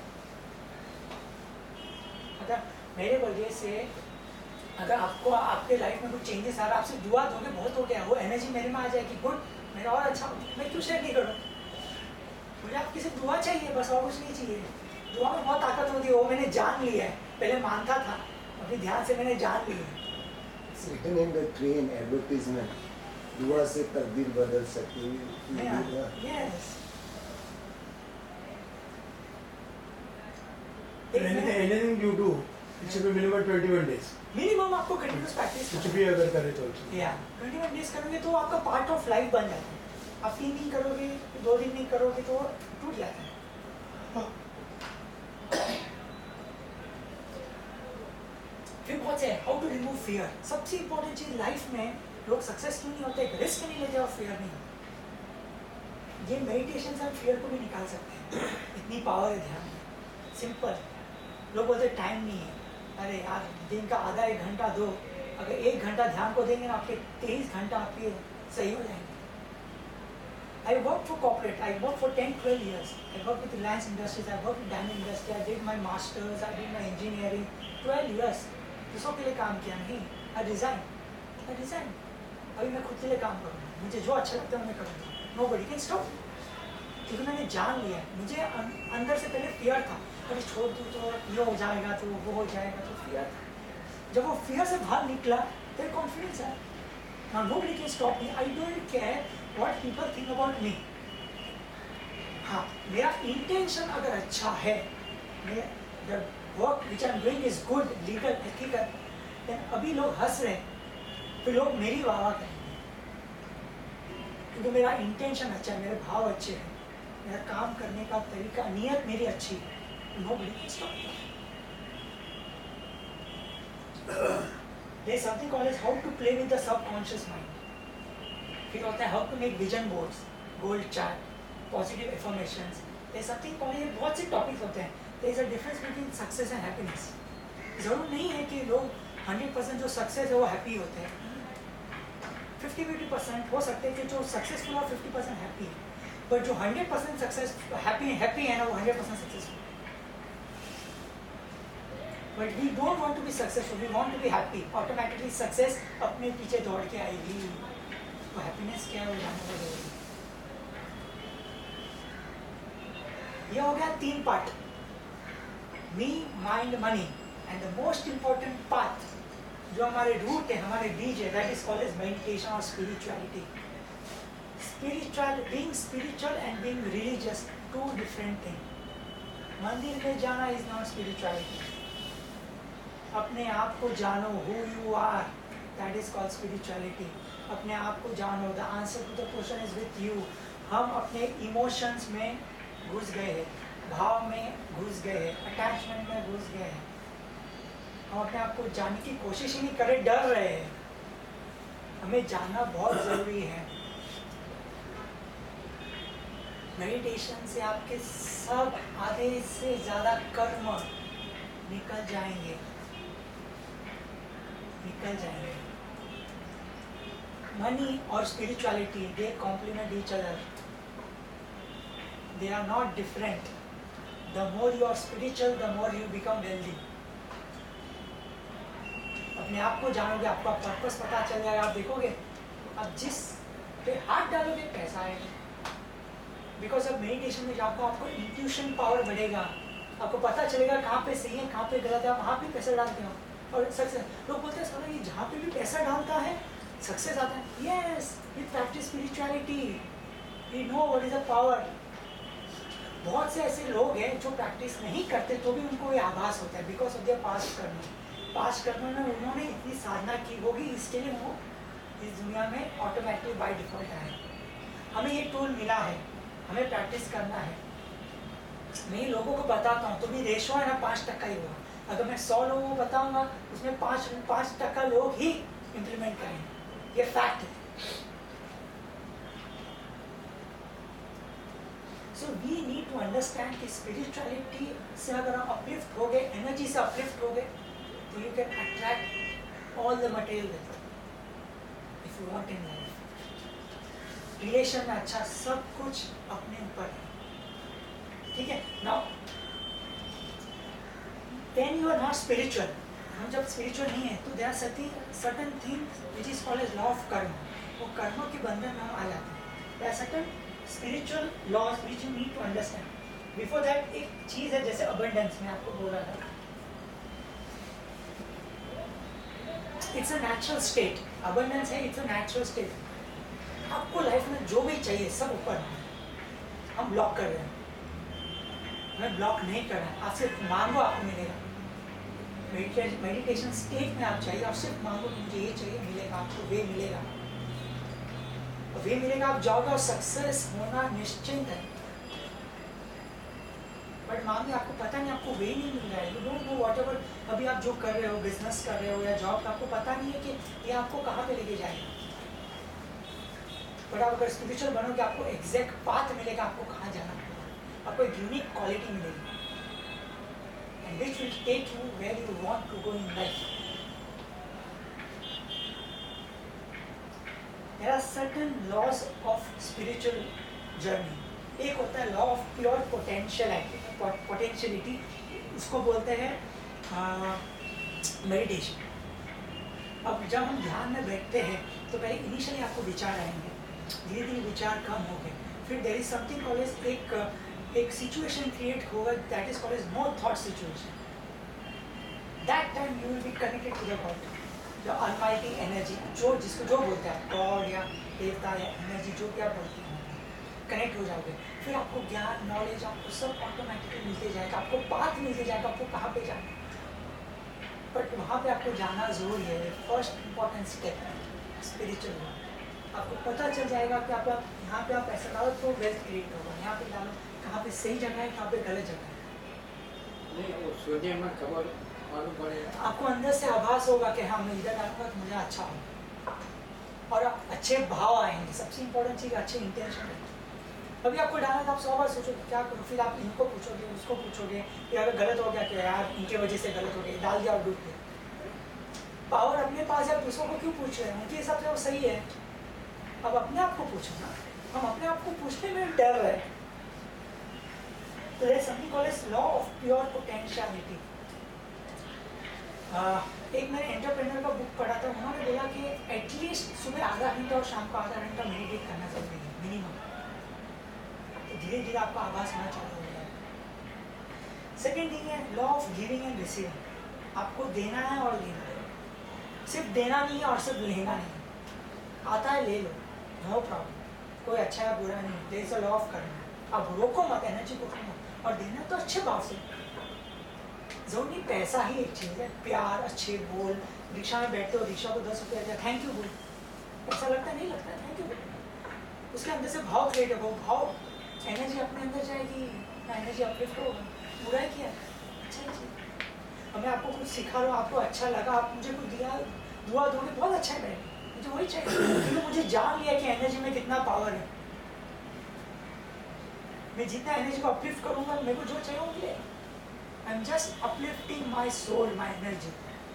अगर मेरे वजह से अगर आपको आपके लाइफ में कुछ चेंजेस आ रहा है, आपसे दुआ दोगे बहुत हो गया, वो एनर्जी मेरे में आ जाएगी, गुड, मेरा और अच्छा, मैं क्यों शेयर नहीं करूँ? मुझे आपकी सिर्फ दुआ चाहिए, बस और कुछ नहीं चाहिए। दुआ में बहुत ताकत होती है, वो मैंने जान लिया है, पहले मानता था, अभी ध्यान से मैंने जान लिया है। It's written in the train advertisement, दुआ से तकदीर बदल सकती है। Yes. Anything you do, it should be minimum 21 days. Minimum आपको कंटिन्यूस प्रैक्टिस कुछ भी अगर करे तो। या 21 डेज करोगे तो आपका पार्ट ऑफ लाइफ बन जाता है। आप 3 दिन करोगे, 2 दिन नहीं करोगे तो टूट जाता है। फिर बहुत से हाउ टू रिमूव फियर। सबसे इम्पोर्टेंट चीज लाइफ में लोग सक्सेस क्यों नहीं होते, रिस्क नहीं लेते और फियर नहीं होता। ये मेडिटेशन से हम फियर को भी निकाल सकते हैं, इतनी पावर है ध्यान में। सिंपल, लोग बोलते टाइम नहीं है, अरे यार दिन का आधा 1 घंटा दो, अगर 1 घंटा ध्यान को देंगे ना आपके 23 घंटा आपके सही हो जाएंगे। I worked for corporate, I worked for 10-12 years. I worked with Reliance Industries, I worked with Diamond Industry, I did my masters, I did my engineering, 12 years. दूसरों के लिए काम किया नहीं, I resigned. अभी मैं खुद के लिए काम करूँगा, मुझे जो अच्छा लगता है मैं करूँगा, nobody can stop. क्योंकि मैंने जान लिया, मुझे अंदर से पहले फियर था, अभी छोड़ दूँ तो ये हो जाएगा तो वो हो जाएगा, तो फियर था। जब वो फियर से बाहर निकला फिर कॉन्फिडेंस है। Now nobody can stop me. I don't care what people think about me. हाँ, मेरा इंटेंशन अगर अच्छा है, the work which I'm doing is good, legal, ethical, then अभी लोग हंस रहे हैं, फिर लोग मेरी वाह करेंगे, क्योंकि मेरा इंटेंशन अच्छा है, मेरे भाव अच्छे हैं, मेरा काम करने का तरीका, नियत मेरी अच्छी है। Nobody can stop me. There is something called as how to play with the subconscious mind. फिर होता है how to make vision boards, goal chart, positive affirmations. There is something called, ये बहुत से टॉपिक्स होते हैं। There is a difference between success and happiness. जरूर नहीं है कि लोग 100% जो सक्सेस है वो हैप्पी होते हैं। 50-50% हो सकते हैं कि जो सक्सेसफुल और 50% हैप्पी है, पर जो 100% सक्सेस हैप्पी है ना वो 100% successful. But we don't want to be successful, we want to be happy. Automatically success अपने पीछे दौड़ के आएगी, तो happiness क्या है वो जानना जरूरी है। ये हो गया 3 part, me, mind, money, and the most important part जो हमारे रूट है, हमारे बीज है, that is called as meditation और spirituality. Being spiritual and being religious, 2 different thing. मंदिर में जाना इज नॉट स्पिरिचुअलिटी. अपने आप को जानो, who you are, that is called spirituality. अपने आप को जानो. The answer to the question is with you. हम अपने इमोशंस में घुस गए हैं, भाव में घुस गए हैं, अटैचमेंट में घुस गए हैं. हम अपने आप को जानने की कोशिश ही नहीं कर रहे, डर रहे हैं. हमें जानना बहुत जरूरी है. मेडिटेशन से आपके सब आधे से ज्यादा कर्म निकल जाएंगे. Money और spirituality, they complement each other. They are not different. The more you are spiritual, the more you become wealthy. अपने आप को जानोगे, आपका पर्पस पता चल जाएगा. आप देखोगे, अब जिस पे हाथ डालोगे पैसा आएगा. बिकॉज ऑफ मेडिटेशन में जाकर आपको इंट्यूशन पावर बढ़ेगा. आपको पता चलेगा कहाँ पे सही है, कहाँ पे गलत है. आप वहाँ पे पैसा डालते हो और सक्सेस. लोग बोलते हैं साला ये जहाँ पे भी पैसा डालता है सक्सेस आता है. Yes, with practice spirituality we know what is the power. बहुत से ऐसे लोग हैं जो प्रैक्टिस नहीं करते तो भी उनको ये आभास होता है, बिकॉज ऑफ देयर पास्ट कर्म में उन्होंने इतनी साधना की होगी, इसके लिए वो इस दुनिया में ऑटोमेटिकली बाय डिफॉल्ट आए. हमें ये टूल मिला है, हमें प्रैक्टिस करना है. मैं लोगों को बताता हूँ तो भी रेशो है ना 5% ही होगा. अगर मैं 100 लोगों को बताऊंगा उसमें 5% लोग ही इम्प्लीमेंट करेंगे. ये फैक्ट है. So we need to understand कि स्पिरिचुअलिटी से अगर आप अपलिफ्ट हो गए, एनर्जी से अपलिफ्ट हो गए, तो you can attract all the material wealth if you want in life. Relation में अच्छा, सब कुछ अपने ऊपर है. ठीक है. Now when you are not spiritual, हम जब spiritual नहीं है तो there are certain things which is called as law of karma. वो कर्मों के बंधन में हम आ जाते हैं. There are certain spiritual laws which you need to understand. Before that एक चीज़ है जैसे abundance, मैं आपको बोल रहा था. It's a natural state. Abundance है, it's a natural state. आपको लाइफ में जो भी चाहिए सब ऊपर है. हम ब्लॉक कर रहे हैं. हमें ब्लॉक नहीं करना है. आप सिर्फ मांगो, आपको मिलेगा. मेडिटेशन स्टेट में आप चाहिए, आप सिर्फ मांगो मुझे ये चाहिए, मिलेगा आपको. वे मिलेगा, वे मिलेगा. आप जाओगे और सक्सेस होना निश्चित है. बट मांगे, आपको पता नहीं, आपको वे नहीं मिल रहा है. You don't know whatever अभी आप जो कर रहे हो, बिजनेस कर रहे हो या जॉब, आपको पता नहीं है कि ये आपको कहाँ पे लेके जाएगा. बट आप अगर स्पिरिचुअल बनोगे, आपको एग्जैक्ट पाथ मिलेगा, आपको कहाँ जाना है. आपको एक यूनिक क्वालिटी मिलेगी and which will take you where you want to go in life. There are certain laws of spiritual journey. एक होता है law of pure potentiality, उसको बोलते हैं meditation. अब जब हम ध्यान में बैठते हैं तो पहले इनिशियली आपको विचार आएंगे, धीरे धीरे विचार कम हो गए. फिर there is something called as एक सिचुएशन क्रिएट होगा, that is called as no thought situation. That time you will be connected to the God, the almighty energy, जो जिसको जो बोलते हैं गॉड या देवता या एनर्जी, जो भी आप बोलते हैं, कनेक्ट हो जाओगे. फिर आपको ज्ञान, नॉलेज, आपको सब ऑटोमेटिकली मिलते जाएगा. आपको पाथ मिलते जाएगा, आपको कहाँ पे जाना है. बट वहाँ पे आपको जाना जरूरी है. First important step spiritual. आपको पता चल जाएगा कि आप यहाँ पे आप पैसा डालो तो वेल्थ क्रिएट होगा, यहाँ पे डालो कहाँ पे सही जगह है, कहाँ पे गलत जगह है. नहीं, वो सोचने में खबर मालूम पड़ेगा. आपको अंदर से आभास होगा कि हाँ मैं इधर डालूंगा तो मुझे अच्छा होगा, और अच्छे भाव आएंगे. सबसे इम्पोर्टेंट चीज़ अच्छे इंटेंशन है. अभी आपको डालना था, आप 100 बार सोचोगे क्या करूँ, फिर आप इनको पूछोगे, उसको पूछोगे, फिर अगर गलत हो गया कि यार इनके वजह से गलत हो गया, डाल दिया और डूब गया. पावर अपने पास है, आप दूसरों को क्यों पूछ रहे हैं? उनके हिसाब से वो सही है. अब अपने आप को पूछो ना. हम अपने आप को पूछने में डर रहे हैं. तो there is something called as law of pure potentiality. एक मैंने एंटरप्रेन्योर का बुक पढ़ा था. उन्होंने बोला कि एटलीस्ट सुबह आधा घंटा और शाम को आधा घंटा मेडिटेट करना जरूरी है, मिनिमम. तो धीरे धीरे आपका आवाज होना चालू हो जाएगा. है law of giving and receiving. आपको देना है और लेना है. सिर्फ देना नहीं है और सिर्फ लेना नहीं. आता है ले लो, नो प्रॉब्लम. कोई अच्छा है बुरा नहीं. There is a law of करना. अब रोको मत, एनर्जी को मत. और देना तो अच्छे भाव से. जरूरी पैसा ही एक चीज़ है. प्यार, अच्छे बोल. रिक्शा में बैठते हो, रिक्शा को 10 रुपया दिया, थैंक यू बोल. ऐसा लगता नहीं लगता, थैंक यू बोल. उसके अंदर से भाव क्रिएट हो. भाव एनर्जी अपने अंदर जाएगी ना, एनर्जी अपलिफ्ट होगा. बुरा है किया, अच्छा ही चीज़. अब मैं आपको कुछ सिखा रहा हूँ, आपको अच्छा लगा, आप मुझे कुछ दिया, दुआ दोगे, बहुत अच्छा है. मुझे वही चाहिए क्योंकि मुझे जान लिया कि एनर्जी में कितना पावर है. मैं जितना एनर्जी को अपलिफ्ट करूँगा, मेरे को जो चाहिए वो मिलेगा. I am just uplifting my soul, my energy.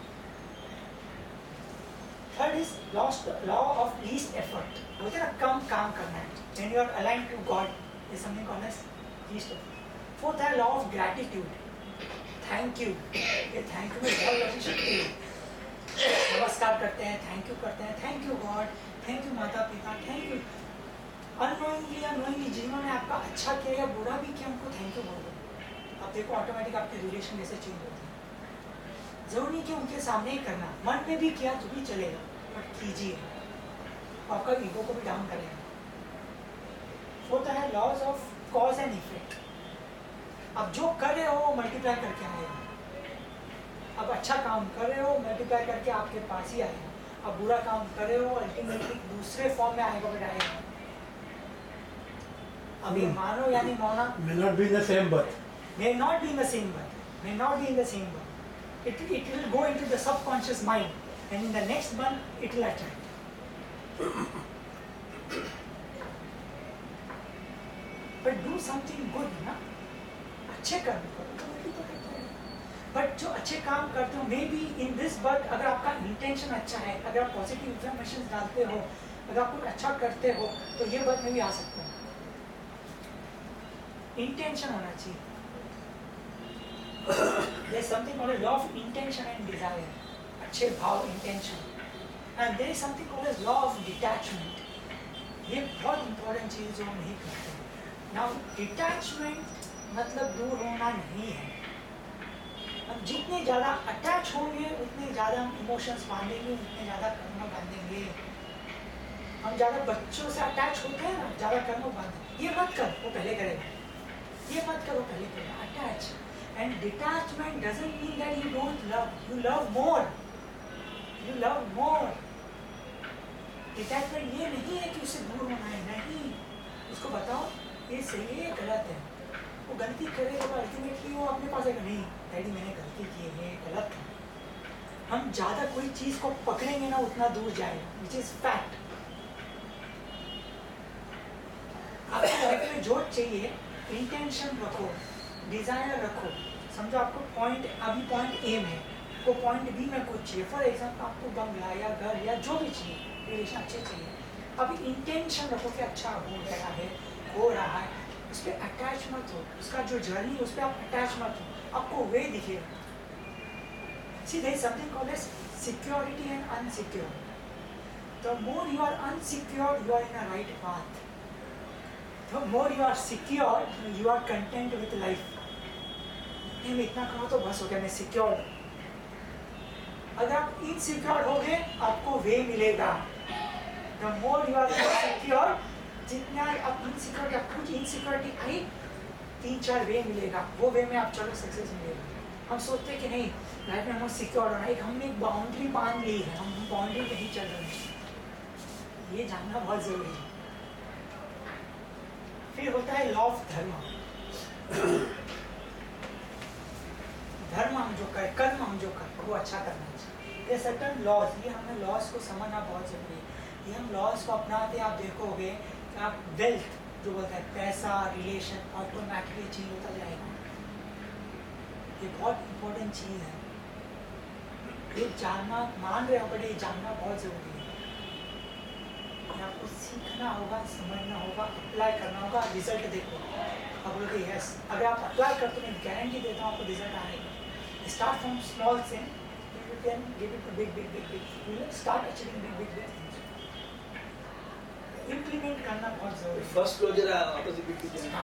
Third is law of least effort. बोलते हैं ना, कम काम करना है. When you are aligned to God is something called as least effort. Fourth है law of gratitude. Thank you. ये thank you में बहुत बड़ी शक्ति है. नमस्कार करते हैं, थैंक यू करते हैं, thank you God, thank you माता पिता, थैंक यू. अननोइंगली अननोइंगली जिन्होंने आपका अच्छा किया या बुरा भी किया, उनको थैंक यू बोल दो. अब देखो ऑटोमेटिक आपके रिलेशन कैसे चेंज होते हैं. जरूरी नहीं कि उनके सामने ही करना, मन में भी किया तो भी चलेगा, बट कीजिए. आपका ईगो को भी डाउन करेगा. फोर्थ है laws of cause and effect. अब जो कर रहे हो वो मल्टीप्लाई करके आएगा. अब अच्छा काम कर रहे हो, मल्टीप्लाई करके आपके पास ही आएगा. अब बुरा काम कर रहे हो, अल्टीमेटली दूसरे फॉर्म में आएगा, बट आएगा. अब ये मानो यानी मौना. May not be in the same birth. May not be in the same birth. May not be in the same birth. It will go into the subconscious mind, and in the next birth it will attract. But do something good, ना. अच्छे कर्म करो, but जो अच्छे काम करते हो, maybe in this birth, अगर आपका इंटेंशन अच्छा है, अगर आप पॉजिटिव इंफॉर्मेशन डालते हो, अगर आप कुछ अच्छा करते हो, तो ये बर्थ में भी आ सकता है. इंटेंशन होना चाहिए. There is something called a law of intention and desire. अच्छे भाव, intention. And there is something called as law of detachment. ये बहुत इंपॉर्टेंट चीज़ जो हम नहीं करते. Now detachment मतलब दूर होना नहीं है. हम जितने ज़्यादा अटैच होंगे, उतने ज़्यादा हम इमोशंस बांधेंगे, उतने ज़्यादा कर्म बांधेंगे. हम ज़्यादा बच्चों से अटैच होते हैं ना, ज़्यादा कर्म बांधेंगे. ये मत कर, वो पहले करेगा. ये मत करो, पहले करेगा. Attach. And detachment doesn't mean that you don't love. You love more. You love more. Detachment ये नहीं है कि उससे दूर होना है. नहीं. उसको बताओ ये सही है, ये गलत है. वो गलती करेगा तो अल्टीमेटली वो अपने पास आएगा. नहीं डैडी, मैंने गलती की है, गलत है. हम ज़्यादा कोई चीज़ को पकड़ेंगे ना, उतना दूर जाएगा. Which is fact. आपको लाइफ में जो चाहिए, इंटेंशन रखो, डिज़ायर रखो. समझो आपको पॉइंट, अभी पॉइंट ए में, को पॉइंट बी में कुछ चाहिए. फॉर एग्जाम्पल आपको बंगला या घर या जो भी चाहिए, रिलेशन अच्छे चाहिए. अभी इंटेंशन रखो कि अच्छा हो गया है, हो रहा है. उस पर अटैच मत हो. उसका जो जर्नी उस पर आप अटैच मत हो. आपको वे दिखेगा. See, there is something called as security and unsecure. The more you are unsecured, you are in a right path. The more you are secure, you are content with life. नहीं, मैं इतना करो तो बस हो गया, मैं सिक्योर. अगर आप इनसिक्योर हो गए, आपको वे मिलेगा. The more you are secure, जितना आप इनसिक्योर, या कुछ इनसिक्योरिटी आई, 3-4 वे मिलेगा. वो वे में आप चलो, सक्सेस मिलेगा. हम सोचते हैं कि नहीं, लाइफ में हमें सिक्योर होना है. हमने एक बाउंड्री बांध ली है, हम बाउंड्री पे ही चल रहे हैं. ये जानना बहुत जरूरी है. फिर होता है लॉ ऑफ धर्म. धर्म हम जो करें, कर्म हम जो करें, वो अच्छा करना चाहिए. ये सर्टन लॉज, ये हमें लॉज को समझना बहुत जरूरी है. ये हम लॉज को अपनाते, आप देखोगे कि आप वेल्थ जो बोलते हैं, पैसा, रिलेशन, ऑटोमेटिकली चेंज होता जाएगा. ये बहुत इंपॉर्टेंट चीज़ है. ये जानना, मान रहे हो, बट ये जानना बहुत ज़रूरी है. आपको सीखना होगा, समझना होगा, अप्लाई करना होगा. रिजल्ट देखो, आप बोलोगे यस. अगर आप अप्लाई करते हो, मैं गारंटी देता हूँ आपको रिजल्ट आएगा. Start from small thing, you can give it to big big big big. You will start achieving big big big things. Implement करना बहुत जरूरी है. First closure